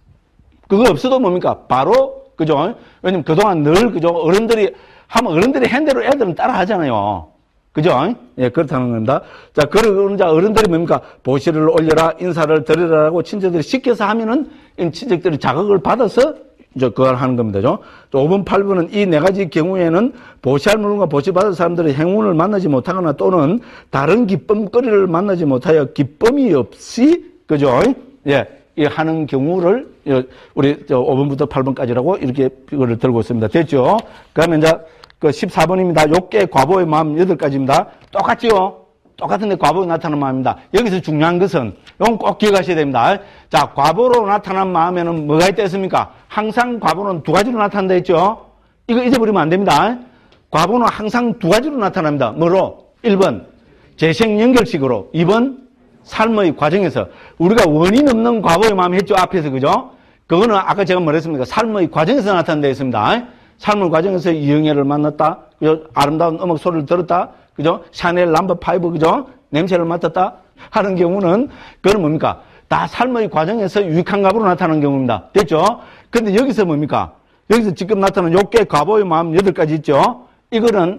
Speaker 1: 그거 없어도 뭡니까? 바로, 그죠? 왜냐면 그동안 늘, 그죠? 어른들이 하면 어른들이 한 대로 애들은 따라 하잖아요. 그죠? 예, 그렇다는 겁니다. 자, 그러자 어른들이 뭡니까? 보시를 올려라, 인사를 드리라고 친척들이 시켜서 하면은 친척들이 자극을 받아서 이제 그걸 하는 겁니다. 죠? 5번, 8번은 이 네 가지 경우에는 보시할 물건과 보시받을 사람들의 행운을 만나지 못하거나 또는 다른 기쁨거리를 만나지 못하여 기쁨이 없이, 그죠? 예, 이 하는 경우를 우리 5번부터 8번까지라고 이렇게 이거를 들고 있습니다. 됐죠? 그러면 이제 그 14번입니다. 욕계 과보의 마음 8가지입니다. 똑같지요? 똑같은데 과보에 나타나는 마음입니다. 여기서 중요한 것은 이건 꼭 기억하셔야 됩니다. 자, 과보로 나타난 마음에는 뭐가 있다 했습니까? 항상 과보는 2가지로 나타난다 했죠? 이거 잊어버리면 안 됩니다. 과보는 항상 2가지로 나타납니다. 뭐로? 1번 재생 연결식으로, 2번 삶의 과정에서. 우리가 원인 없는 과보의 마음 했죠? 앞에서. 그죠? 그거는 아까 제가 뭐랬습니까? 삶의 과정에서 나타난다 했습니다. 삶의 과정에서 이영애를 만났다. 그죠? 아름다운 음악 소리를 들었다. 그죠? 샤넬 넘버 5, 그죠? 냄새를 맡았다. 하는 경우는, 그건 뭡니까? 다 삶의 과정에서 유익한 과보로 나타나는 경우입니다. 됐죠? 근데 여기서 뭡니까? 여기서 지금 나타나는 욕계 과보의 마음 8가지 있죠? 이거는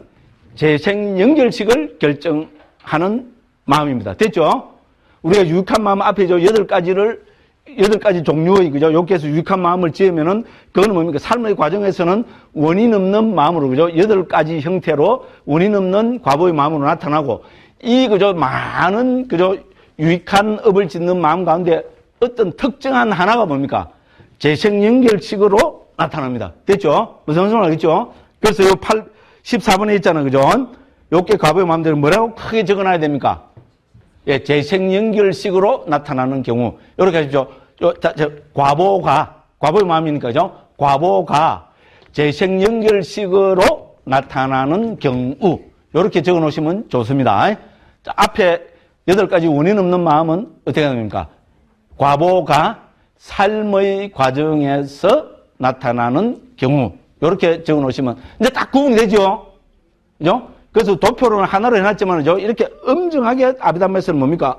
Speaker 1: 재생 연결식을 결정하는 마음입니다. 됐죠? 우리가 유익한 마음 앞에 저 8가지 종류의, 그죠? 욕계에서 유익한 마음을 지으면은, 그거는 뭡니까? 삶의 과정에서는 원인 없는 마음으로, 그죠? 8가지 형태로 원인 없는 과보의 마음으로 나타나고, 이, 그죠? 많은, 그죠? 유익한 업을 짓는 마음 가운데 어떤 특정한 하나가 뭡니까? 재생연결식으로 나타납니다. 됐죠? 무슨 말인지 알겠죠? 그래서 요 14번에 있잖아요. 그죠? 욕계 과보의 마음대로 뭐라고 크게 적어 놔야 됩니까? 예, 재생연결식으로 나타나는 경우. 이렇게 하십시오. 과보의 마음이니까, 그죠? 과보가 재생연결식으로 나타나는 경우. 이렇게 적어 놓으시면 좋습니다. 자, 앞에 8가지 원인 없는 마음은 어떻게 됩니까? 과보가 삶의 과정에서 나타나는 경우. 이렇게 적어 놓으시면 이제 딱 구분이 되죠? 그죠? 그래서 도표를 하나로 해놨지만, 이렇게 엄정하게 아비담마에서는 뭡니까?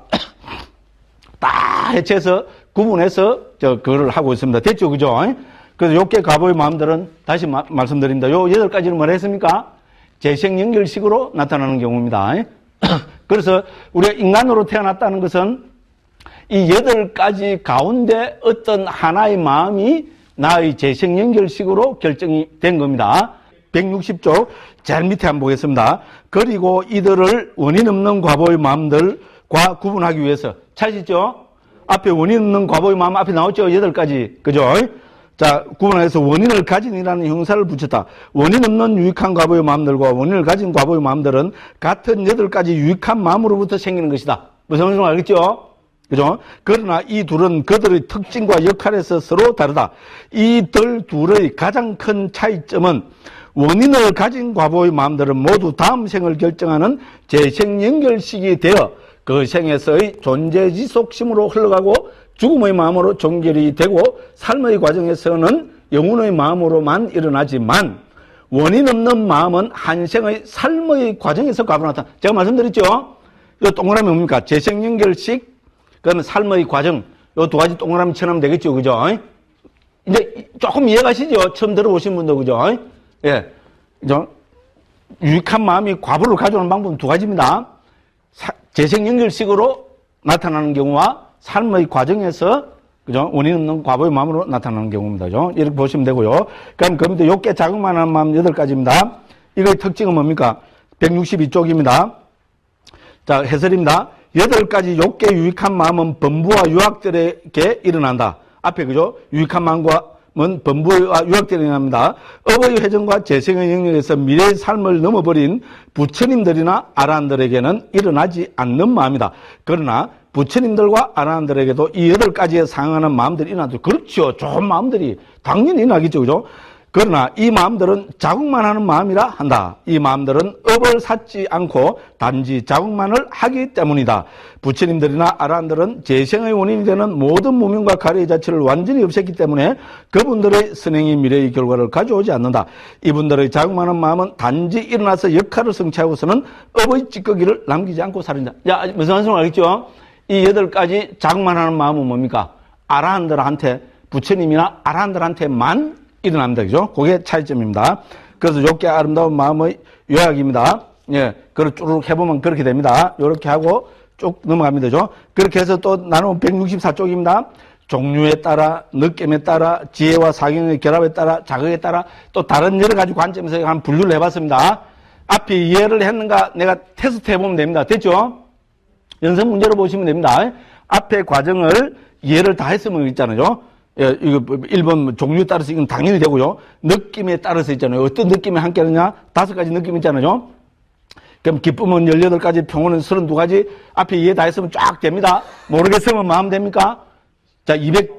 Speaker 1: 다 해체해서, 구분해서, 그거를 하고 있습니다. 됐죠? 그죠? 그래서 욕계 과보의 마음들은 다시 말씀드립니다. 요 8가지는 뭐라 했습니까? 재생연결식으로 나타나는 경우입니다. 그래서 우리가 인간으로 태어났다는 것은 이 8가지 가운데 어떤 하나의 마음이 나의 재생연결식으로 결정이 된 겁니다. 160쪽 제일 밑에 한번 보겠습니다. 그리고 이들을 원인 없는 과보의 마음들과 구분하기 위해서. 찾으시죠? 앞에 원인 없는 과보의 마음 앞에 나왔죠? 8가지. 그죠? 자, 구분해서 원인을 가진이라는 형사를 붙였다. 원인 없는 유익한 과보의 마음들과 원인을 가진 과보의 마음들은 같은 8가지 유익한 마음으로부터 생기는 것이다. 무슨 말인지 알겠죠? 그죠? 그러나 이 둘은 그들의 특징과 역할에서 서로 다르다. 이들 둘의 가장 큰 차이점은 원인을 가진 과보의 마음들은 모두 다음 생을 결정하는 재생연결식이 되어 그 생에서의 존재지속심으로 흘러가고 죽음의 마음으로 종결이 되고 삶의 과정에서는 영혼의 마음으로만 일어나지만 원인 없는 마음은 한 생의 삶의 과정에서 과보로 나타나. 제가 말씀드렸죠? 이 동그라미 뭡니까? 재생연결식, 그다음에 삶의 과정. 이 2가지 동그라미 쳐놓으면 되겠죠? 그죠? 이제 조금 이해가시죠? 처음 들어보신 분도, 그죠? 예. 그죠? 유익한 마음이 과보를 가져오는 방법은 2가지입니다. 재생연결식으로 나타나는 경우와 삶의 과정에서, 그죠? 원인 없는 과보의 마음으로 나타나는 경우입니다. 그죠? 이렇게 보시면 되고요. 그럼 그런데 욕계 자극만한 마음 8가지입니다. 이거의 특징은 뭡니까? 162쪽입니다. 자, 해설입니다. 8가지 욕계 유익한 마음은 범부와 유학들에게 일어난다. 앞에, 그죠? 유익한 마음과 법무부와 유학대령이 합니다. 업의 회전과 재생의 영역에서 미래의 삶을 넘어버린 부처님들이나 아라한들에게는 일어나지 않는 마음이다. 그러나 부처님들과 아라한들에게도 이 8가지에 상응하는 마음들이 일어나죠. 그렇죠. 좋은 마음들이 당연히 일어나겠죠. 그죠? 그러나 이 마음들은 자국만 하는 마음이라 한다. 이 마음들은 업을 쌓지 않고 단지 자국만을 하기 때문이다. 부처님들이나 아라한들은 재생의 원인이 되는 모든 무명과 가래의 자체를 완전히 없앴기 때문에 그분들의 선행이 미래의 결과를 가져오지 않는다. 이분들의 자국만 하는 마음은 단지 일어나서 역할을 성취하고서는 업의 찌꺼기를 남기지 않고 살인다. 야, 무슨 말씀을 알겠죠? 이 8가지 자국만 하는 마음은 뭡니까? 아라한들한테, 부처님이나 아라한들한테만 일어납니다. 그죠? 그게 차이점입니다. 그래서 요게 아름다운 마음의 요약입니다. 예. 그걸 쭉 해보면 그렇게 됩니다. 요렇게 하고 쭉 넘어갑니다. 그죠? 그렇게 해서 또 나누면 164쪽입니다. 종류에 따라, 느낌에 따라, 지혜와 사경의 결합에 따라, 자극에 따라 또 다른 여러 가지 관점에서 한 분류를 해봤습니다. 앞에 이해를 했는가 내가 테스트 해보면 됩니다. 됐죠? 연습 문제로 보시면 됩니다. 앞에 과정을 이해를 다 했으면 있잖아요. 예, 이거 1번 종류에 따라서 이건 당연히 되고요. 느낌에 따라서 있잖아요. 어떤 느낌이 함께 하느냐? 5가지 느낌 있잖아요. 그럼 기쁨은 18가지, 평온은 32가지. 앞에 이해 다 했으면 쫙 됩니다. 모르겠으면 마음 됩니까? 자,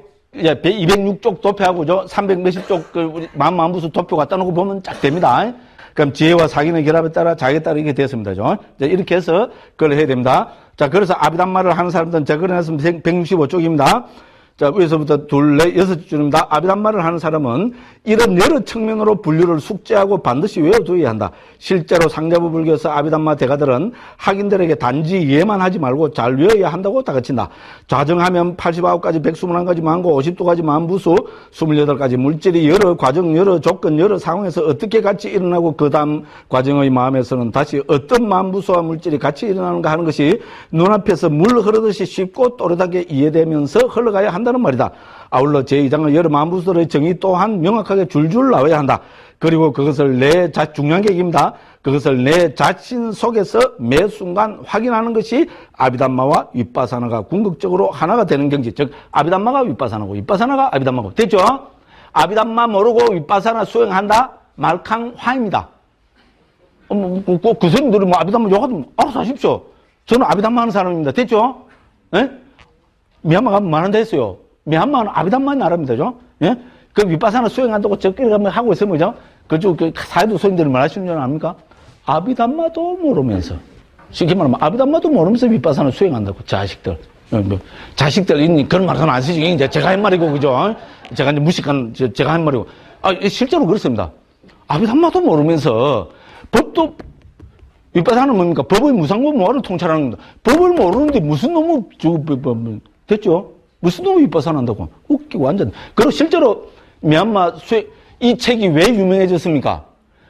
Speaker 1: 206쪽 도표하고죠. 300 몇십 쪽 그 마음부수 도표 갖다 놓고 보면 쫙 됩니다. 그럼 지혜와 사기의 결합에 따라 자기에 따라 이게 됐습니다. 자, 이렇게 해서 그걸 해야 됩니다. 자, 그래서 아비담마를 하는 사람들은 제가 그려놨으면 165쪽입니다. 자, 위에서부터 둘, 넷, 6줄입니다. 아비담마를 하는 사람은 이런 여러 측면으로 분류를 숙지하고 반드시 외워두어야 한다. 실제로 상자부 불교에서 아비담마 대가들은 학인들에게 단지 이해만 하지 말고 잘 외워야 한다고 다그친다. 좌정하면 89가지 121가지 만고 52가지 만부수 28가지 물질이 여러 과정, 여러 조건, 여러 상황에서 어떻게 같이 일어나고 그 다음 과정의 마음에서는 다시 어떤 만부수와 물질이 같이 일어나는가 하는 것이 눈앞에서 물 흐르듯이 쉽고 또렷하게 이해되면서 흘러가야 한다. 는 말이다. 아울러 제2장의 여러 만부수들의 정의 또한 명확하게 줄줄 나와야 한다. 그리고 그것을 중요한 계기입니다. 그것을 내 자신 속에서 매 순간 확인하는 것이 아비담마와 윗바사나가 궁극적으로 하나가 되는 경지. 즉 아비담마가 윗바사나고 윗바사나가 아비담마고. 됐죠? 아비담마 모르고 윗바사나 수행한다? 말캉화입니다. 그 사람들이 뭐 아비담마 욕하든 알아서 하십시오. 저는 아비담마 하는 사람입니다. 됐죠? 예? 미얀마 가면 많은데 했어요. 미얀마는 아비담마 나라입니다. 죠? 예? 그 윗바사나 수행한다고 저끼리 가면 하고 있으면, 그죠? 그쪽 사회도 소인들이 말하시는 줄 압니까? 아비담마도 모르면서. 쉽게 말하면 아비담마도 모르면서 윗바사나 수행한다고. 자식들. 자식들, 그런 말은 안 쓰지. 이제 제가 한 말이고, 그죠? 제가 이제 무식한, 제가 한 말이고. 실제로 그렇습니다. 아비담마도 모르면서 법도 윗바사는 뭡니까? 법의 무상법 모아를 통찰하는 겁니다. 법을 모르는데 무슨 놈의, 됐죠? 무슨 놈의 윗바사나 한다고. 웃기고 완전. 그리고 실제로 미얀마 이 책이 왜 유명해졌습니까?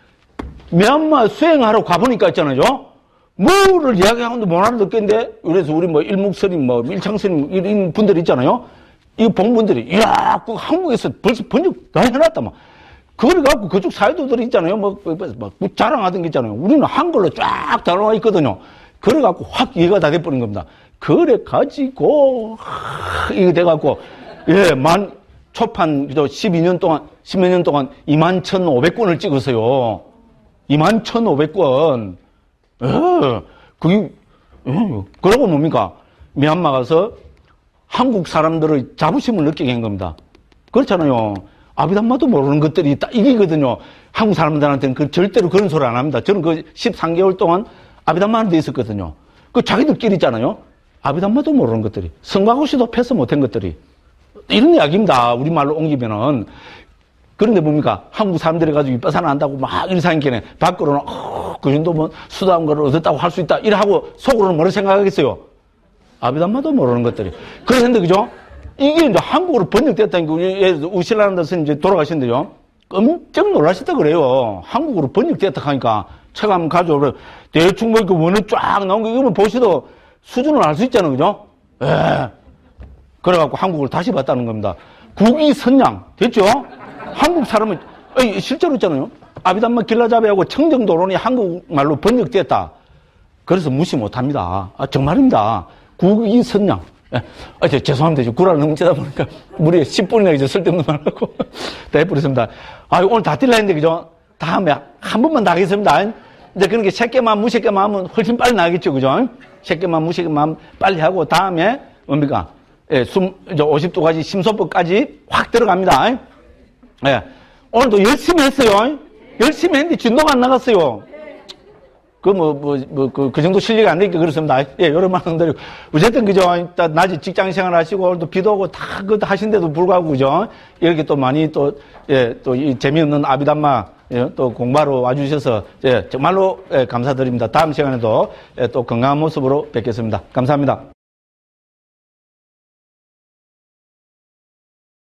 Speaker 1: 미얀마 수행하러 가보니까 있잖아요. 뭐를 이야기하는데 못 알아듣겠는데, 그래서 우리 뭐 일묵스님, 일창스님, 이런 분들 있잖아요. 이 봉분들이, 이야, 그 한국에서 벌써 번역 다 해놨다, 막. 그걸 갖고 그쪽 사회도들이 있잖아요. 자랑하던 게 있잖아요. 우리는 한글로 쫙 다 나와 있거든요. 그래 갖고 확 이해가 다 돼버린 겁니다. 그래 가지고, 이거 돼갖고, 예, 초판, 12년 동안, 10몇 년 동안 21,500권을 찍었어요. 21,500권. 예, 그게, 예, 그러고 뭡니까? 미얀마 가서 한국 사람들의 자부심을 느끼게 한 겁니다. 그렇잖아요. 아비담마도 모르는 것들이 딱 이기거든요. 한국 사람들한테는 절대로 그런 소리 안 합니다. 저는 13개월 동안 아비담마 하는 데 있었거든요. 자기들끼리 있잖아요. 아비담마도 모르는 것들이. 성곽없이도 패스 못한 것들이. 이런 이야기입니다. 우리말로 옮기면은. 그런데 뭡니까? 한국 사람들이 가지고 윗바사나 한다고 막 일상있게 밖으로는, 그 정도면 수다한 거를 얻었다고 할 수 있다. 이래하고 속으로는 뭐를 생각하겠어요? 아비담마도 모르는 것들이. 그랬는데, 그죠? 이게 이제 한국어로 번역됐다는 게, 우신라는데서 이제 돌아가신대요. 깜짝 놀라셨다 그래요. 한국어로 번역됐다 하니까 책 한번 가져오래. 대충 뭐, 원어 쫙 나온 거, 이거만 보시도 수준을 알 수 있잖아요. 그죠? 예. 그래갖고 한국어를 다시 봤다는 겁니다. 국위선양. 됐죠? 한국 사람은, 실제로 있잖아요. 아비담마 길라자베하고 청정도론이 한국말로 번역됐다. 그래서 무시 못 합니다. 정말입니다. 국위선양. 죄송합니다. 지금 구라를 너무 치다 보니까 무리에 10분이나 이제 쓸데없는 말 하고 다 해버렸습니다. 오늘 다 뛸라 했는데, 그죠? 다음에 한 번만 다 하겠습니다. 이제 그러니까 새끼만, 무새끼만 하면 훨씬 빨리 나겠죠, 그죠? 새끼만, 무새끼만 빨리 하고, 다음에 뭡니까? 이제 50도까지 심소법까지 확 들어갑니다. 오늘도 열심히 했어요. 열심히 했는데 진도가 안 나갔어요. 그 정도 실력이 안 되니까 그렇습니다. 여러 말씀드리고. 어쨌든, 그죠? 일단, 낮에 직장 생활 하시고, 오늘도 비도 오고 다 그것도 하신데도 불구하고, 그죠? 이렇게 또 많이 또 이 재미없는 아비담마, 또 공부하러 와주셔서, 정말로 감사드립니다. 다음 시간에도 또 건강한 모습으로 뵙겠습니다. 감사합니다.